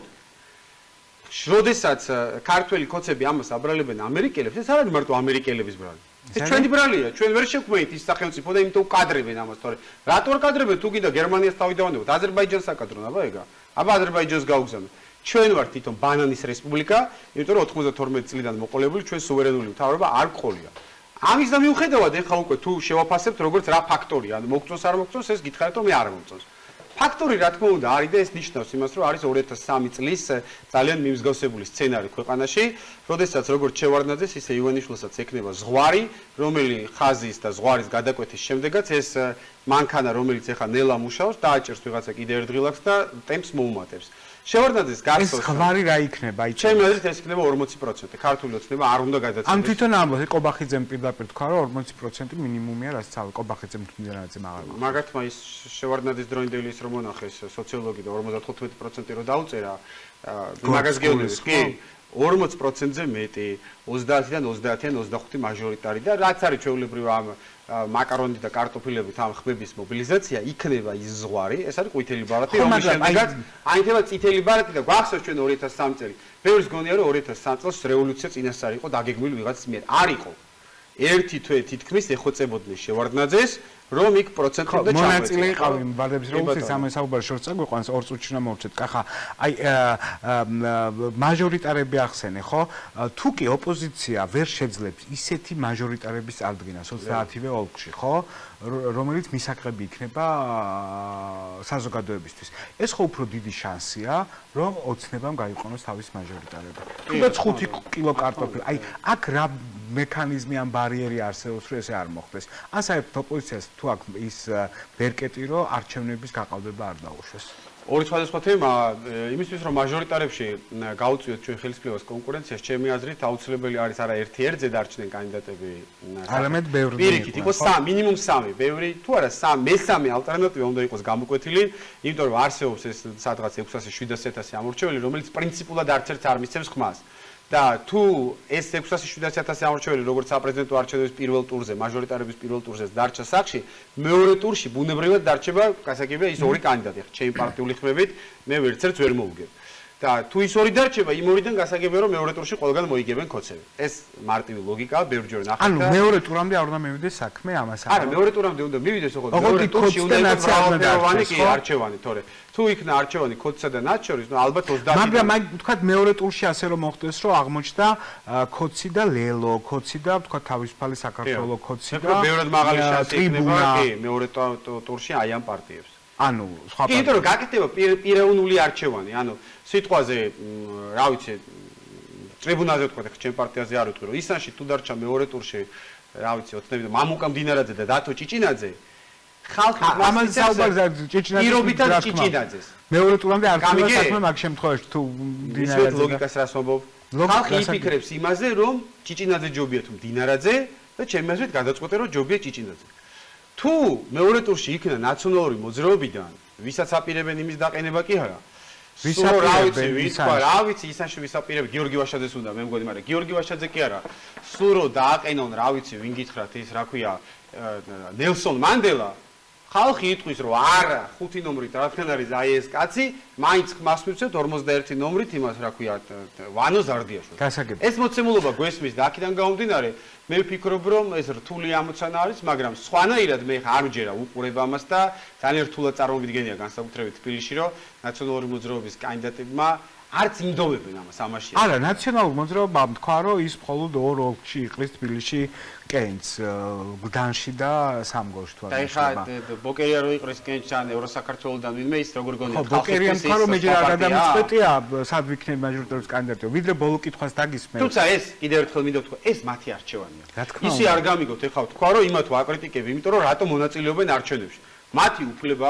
როდესაც ქართველი კოცები ამას აბრალებენ ამერიკელებს, ეს არ არის მარტო ამერიკელების ბრალი. ეს ჩვენი ბრალია, ჩვენ ვერ შევქმნით ის სახელმწიფო და იმიტომ უკადრებენ ამას, თორე რატო არ კადრებენ თუ კიდე გერმანიას თავი დავანებოთ, აზერბაიჯანს აკადრონ, აბა ეგა. აბა აზერბაიჯანს გაუგზავნოთ. ჩვენ ვართ თვითონ ბანანის რესპუბლიკა, იმიტომ რომ ოთხმოცდათორმეტი წლიდან მოყოლებული ჩვენ სუვერენული მთავრობა არ გყოლია. ამის და მიუხედავად ეხლა უკვე თუ შევაფასებთ როგორც რა ფაქტორია, ანუ მოგწონს არ მოგწონს, ეს გითხარით რომ მე არ მომწონს. ფაქტორი რა თქმა უნდა არის და ეს ნიშნავს იმას, რომ არის ორი ათას სამი წლის ძალიან მიმსგავსებული სცენარი ქვეყანაში, როდესაც როგორც შევარდნაძეს, ისე ივანიშვილსაც ექნება ზღვარი, რომელი ხაზის და ზღვარის გადაკვეთის შემდეგაც ეს მანქანა, რომელიც ეხა ნელა მუშაობს, დააჭერს ვიღაცა კიდე ერთ ღილაკს და ტემპს მოუმატებს. შევარდნაძეს გახსოვს. ეს ზღვარი რა იქნება? აი ჩემი აზრით ეს იქნება ორმოცი პროცენტი. ქართული ოცნება არ უნდა გადაწყვეტოს. ამ თვითონ ამბობს, კობახიძემ პირდაპირ თქვა, რომ ორმოცი პროცენტი მინიმუმია, რაც ცალ კობახიძემ თუნდაც მაგალითად. მაგათმა ის შევარდნაძის დროინდელი ის რომ მონახეს სოციოლოგი და ორმოცდათხუთმეტი პროცენტი რო დაუწერა, მაგას გეუბნებს, კი, ორმოც პროცენტზე მეტი, ოცდაათიდან ოცდაათიან ოცდახუთი მაჟორიტარი და რაც არის ჩვეულებრივ ამ მაკარონი და კარტოფილებით ამ ხმების მობილიზაცია იქნება ის ზღვარი, ეს არის ყვითელი ბარათი, რომლის შემდეგაც აიქნება წითელი ბარათი და გვახსოვს ჩვენ ორი ათას სამი წელი. ბევრს გონია რომ ორი ათას სამი წელს რევოლუცია წინასწარ იყო დაგეგმილი ვიღაცის მიერ. არ იყო. ერთი თვე თითქმის ეხოცებოდნენ შევარდნაძეს, რომ იქ პროცენტები და ჩამოეწია. მონაწილე იყავი ბარდების რევოლუციის ამ საუბარ შორს წაგვიყვანს ორ წუთში უნდა მოვჭეთ. კახა, აი მაჟორიტარები ახსენე, ხო? თუ კი ოპოზიცია ვერ შეძლებს ისეთი მაჟორიტარების წარდგენა ოცდაათივე ოლქში, ხო? რომელიც მისაღები იქნება საზოგადოებისთვის. ეს ხო უფრო დიდი შანსია, რომ ოცნებამ გაიყვანოს თავის მაჟორიტარები. თუნდაც ხუთი კილო კარტოფილი. აი, აქ რა მექანიზმი ან ბარიერი არსებობს, რომ ესე არ მოხდეს. ან საერთოდ ოპოზიციას თუ აქ ის ბერკეტი, რომ არჩევნების გაყალბება არ დაუშვეს. ორი სხვადასხვა თემა, იმისთვის რომ მაჟორიტარებში გაუწიოთ ჩვენ ხელისუფლებას კონკურენციას, ჩემი აზრით აუცილებელი არის არა ერთი ერთზე დარჩნენ კანდიდატები. არამედ ბევრი. პირიქით იყოს სამი, მინიმუმ სამი, ბევრი, თუ არა სამი, მესამე ალტერნატივა უნდა იყოს გამოკვეთილი, იმიტომ რომ არსებობს ეს სადღაც ექვსასი შვიდასი ათასი ამორჩეველი, რომელიც პრინციპულად არც ერთს არ მისცემს ხმას. და თუ ეს ექვსასი შვიდასი ათასი ამორჩეველი როგორც საპრეზიდენტო არჩევნების პირველ ტურზე, მაჟორიტარების პირველ ტურზე დარჩა სახში, მეორე ტურში ბუნებრივად დარჩება გასაგებია ის ორი კანდიდატი. ჩემი პარტიული ხმებით მე ვერც ერთს ვერ მოვუგებ. და თუ ის ორი დარჩება, იმ ორიდან გასაგებია რომ მეორე ტურში ყველგან მოიგებენ კოცები. ეს მარტივი ლოგიკაა, ბევრჯერ ნახეთ და ანუ მეორე ტურამდე არ უნდა მივიდეს საქმე ამას. არა, მეორე ტურამდე უნდა მივიდეს, ოღონდ მეორე ტურში უნდა იყოს მრავალფეროვანი კი არჩევანი, თორე თუ იქნა არჩევანი კოცსა და მათ შორის, ნუ ალბათ ოცდაათი. მაგრამ აი ვთქვათ მეორე ტურში ასე რომ მოხდეს, რომ აღმოჩნდა კოცი და ლელო, კოცი და ვთქვათ თავისუფალი საქართველოს კოცი და ბევრად მაღალი შანსი იქნება კი მეორე ტურში აი ამ პარტიებს. ანუ სხვა პარტიებს. იმიტომ რომ გაკეთდება პიროვნული არჩევანი, ანუ სიტყვაზე რა ვიცი ტრიბუნალზე ვთქვათ, ჩემ პარტიაზე არ ვიტყვი, რომ ისანში თუ დარჩა მეორე ტურში, რა ვიცი, ოცნები და მამუკა მდინარაძე და დათო ჭიჭინაძე ხალხი ამან საუბარზე ჭიჭინაძე პირობითად ჭიჭინაძეს. მეორე ტურამდე არ ხდება საქმე მაგ შემთხვევაში თუ მდინარაძე და ლოგიკას რას ვამბობ? ხალხი იფიქრებს იმაზე, რომ ჭიჭინაძე ჯობია თუ მდინარაძე და ჩემი აზრით გადაწყვეტენ რომ ჯობია ჭიჭინაძე. თუ მეორე ტურში იქნა ნაციონალური მოძრაობიდან, ვისაც აპირებენ იმის დაყენება კი არა. ვისაც რა ვიცი, ვისაც რა ვიცი, ისანში ვისაპირებ გიორგი ვაშაძეს უნდა, მე მგონი, მაგრამ გიორგი ვაშაძე კი არა. სულ რო დააყენონ, რა ვიცი, ვინ გითხრათ ის, რა ქვია, ნელსონ მანდელა, ხალხი იტყვის, რომ არა, ხუთი ნომრით რადგან არის აი ეს კაცი, მაინც ხმას მივცეთ ორმოცდაერთი ნომრით იმას, რა ქვია, ვანო ზარდიაშვილი. გასაგებია. ეს მოცემულობა გვესმის და აქედან გამომდინარე, მე ვფიქრობ, რომ ეს რთული ამოცანა არის, მაგრამ სხვანაირად მე ხარ ამჯერა უყურებ ამას და ძალიან რთულად წარმოვიდგენია განსაკუთრებით თბილისში, რომ ნაციონალური მოძრაობის კანდიდატებმა არც იმდოვებენ ამას ამაში. არა, ნაციონალურ მოძრაობამ თქვა, რომ ის მხოლოდ ორ ოლქში იყრის თბილისში კენჭს, გდანში და სამგორში თუ არა. და ეხლა ბოკერია რო იყრის კენჭს ან ევროსაქართველოდან ვინმე ის როგორ გონია ხალხი. ხო, ბოკერია თქვა, რომ მეჯერ არ გადამწყვეტია, სად ვიქნები მაჟორიტარობის კანდიდატი, ვიდრე ბოლო კითხვას დაგისმენ. თუმცა ეს კიდევ ერთხელ მინდა ვთქვა, ეს მათი არჩევანია. ისე არ გამიგოთ ეხლა ვთქვა, რომ იმათ ვაკრიტიკებ, იმიტომ რომ რატომ მონაწილეობენ არჩევნებში. მათი უფლება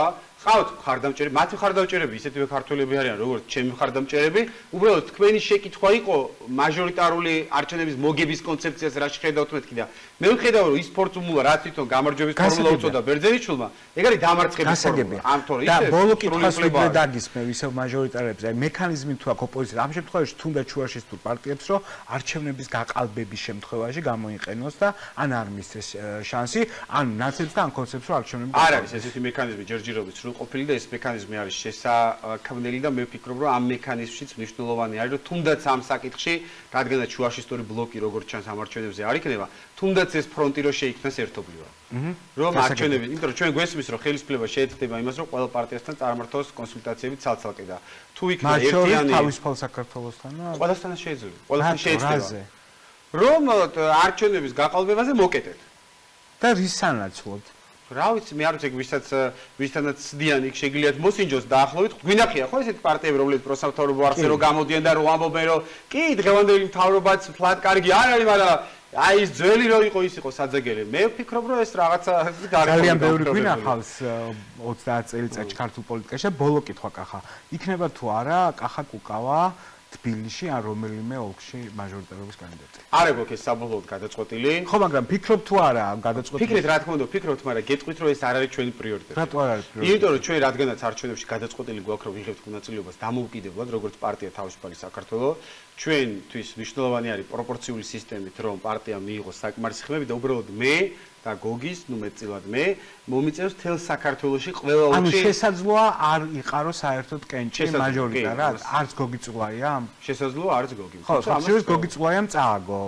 ყავთ მხარდამჭერები, მათი მხარდამჭერები ისეთივე ქართველები არიან, როგორც ჩემი მხარდამჭერები. უბრალოდ თქვენი შეკითხვა იყო მაჟორიტარული არჩევნების მოგების კონცეფციას რა შეხედავთ მეთქი და მე ვხედავ რომ ის ფორმულა რაც თვითონ გამარჯვების ფორმულა უწოდა ბერძენიშვილმა, ეგ არის დამარცხების ფორმულა. ამ თორე ისე და ბოლო კითხვას ვიდრე დაგისმე ისევ მაჟორიტარებს, აი მექანიზმი თუ აქვს ოპოზიცია, ამ შემთხვევაში თუნდაც შუაში თუ პარტიებს რომ არჩევნების გაყალბების შემთხვევაში გამოიყენოს და ან არ მისცეს შანსი, ან ნაცებს და ან კონცეფს რომ არჩევნები არ არის ესეთი მექანიზმი ჯერჯერობით სრულყოფილი და ეს მექანიზმი არის შესაქმნელი და მე ვფიქრობ რომ ამ მექანიზმშიც მნიშვნელოვანი არის რომ თუნდაც ამ საკითხში რადგანაც შუაში ისტორი ბლოკი როგორც ჩანს ამ არჩევნებზე არ იქნება თუნდაც ეს ფრონტი რო შეიქმნას ერთობლივად რომ არჩევნები იმიტომ რომ ჩვენ გვესმის რომ ხელისუფლება შეეცდება იმას რომ ყველა პარტიასთან წარმართოს კონსულტაციები ცალ-ცალკე და თუ იქნება ერთიანი თავისუფალ საქართველოსთანა ყველასთან შეიძლება ყველასთან შეეცდება რომ არჩევნების გაყალბებაზე მოკეტეთ და რის სანაცვლოდ რა ვიცი მე არ ვიცი ვისაც ვისთანაც ცდიან იქ შეგიძლიათ მოსინჯოს დაახლოებით გვინახია ხო ესეთი პარტიები რომლებიც პროსამთავრობო არხზე რომ გამოდიან და რომ ამბობენ რომ კი დღევანდელი მთავრობაც ფლატ კარგი არ არის მაგრამ აი ის ძველი რო იყო ის იყო საძეგელი მე ვფიქრობ რომ ეს რაღაცა ძალიან ბევრი გვინახავს ოცდაათ წელიწადში ქართულ პოლიტიკაში ბოლო კითხვა კახა იქნება თუ არა კახა კუკავა თბილისში ან რომელიმე ოლქში მაჟორიტარობის კანდიდატი. არა გვაქვს ეს საბოლოოდ გადაწყვეტილი. ხო, მაგრამ ფიქრობ თუ არა გადაწყვეტილი. ფიქრეთ, რა თქმა უნდა, ფიქრობთ, მაგრამ გეტყვით რომ ეს არ არის ჩვენი პრიორიტეტი. რატო არ არის პრიორიტეტი? იმიტომ რომ ჩვენ რადგანაც არჩევნებში გადაწყვეტილი გვაქვს რომ ვიღებთ მონაწილეობას დამოუკიდებლად, როგორც პარტია თავისუფალი საქართველო, ჩვენთვის მნიშვნელოვანი არის პროპორციული სისტემით რომ პარტიამ მიიღოს საკმარისი ხმები და უბრალოდ მე და გოგის, ნუ მეტწილად მე, მომიწევს თელ საქართველოში ყველა ოლქში. ანუ შესაძლოა არ იყაროს საერთოდ კენჭი მაჟორიტარად, არც გოგი წულაია? შესაძლოა არც გოგი. ხო, ხშირად გოგი წულაიამ წააგო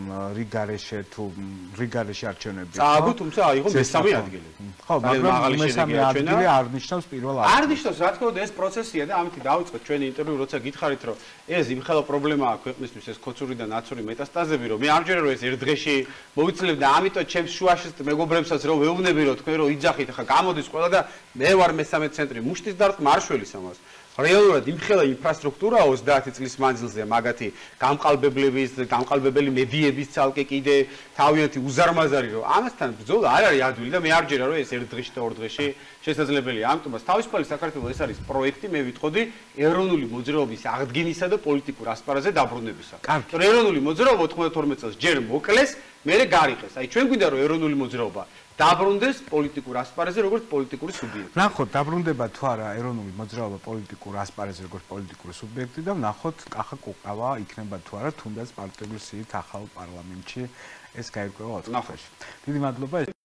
რიგარეშე თუ რიგარეშე არჩევნები. წააგო, თუმცა აიღო მესამე ადგილი. ხო, მაგრამ მესამე ადგილი არ ნიშნავს პირველ ადგილს. არ ნიშნავს, რა თქმა უნდა, ეს პროცესია და ამით დავიწყოთ ჩვენი ინტერვიუ, როცა გითხარით, რომ ეს იმხელა პრობლემაა ქვეყნისთვის, ეს ქოცური და ნაცური მეტასტაზები, რომ მე ამჯერად რომ ეს ერთ დღეში მოვიცლებ და ამიტომ ჩემს შუაში მეგობრებსაც რომ ვეუბნები რომ თქვენ რომ იძახით ახლა გამოდის ყველა და მე ვარ მესამე ცენტრი მუშტის დარტყ მარშველის ამას რეალურად იმხელა ინფრასტრუქტურა ოცდაათი წლის მანძილზე მაგათი გამყალბებლების გამყალბებელი მედიების ცალკე კიდე თავიანთი უზარმაზარი რომ ამასთან ბრძოლა არ არის ადვილი და მე არ ჯერა რომ ეს ერთ დღეში და ორ დღეში შესაძლებელია ამიტომაც თავისუფალი საქართველოს ეს არის პროექტი მე ვიტყოდი ეროვნული მოძრაობის აღდგენისა და პოლიტიკურ ასპარეზზე დაბრუნებისა ეროვნული მოძრაობა ოცდათორმეტ წელს ჯერ მოკლეს მერე გარიყეს აი ჩვენ გვინდა რომ ეროვნული მოძრაობა დაბრუნდეს პოლიტიკურ ასპარეზზე როგორც პოლიტიკური სუბიექტი. ნახოთ, დაბრუნდება თუ არა ეროვნული მოძრაობა პოლიტიკურ ასპარეზზე როგორც პოლიტიკური სუბიექტი და ნახოთ, კახა კუკავა იქნება თუ არა თუნდაც პარტიული სიით ახალ პარლამენტში ეს გაირკვევა ოთხ წელში. დიდი მადლობა.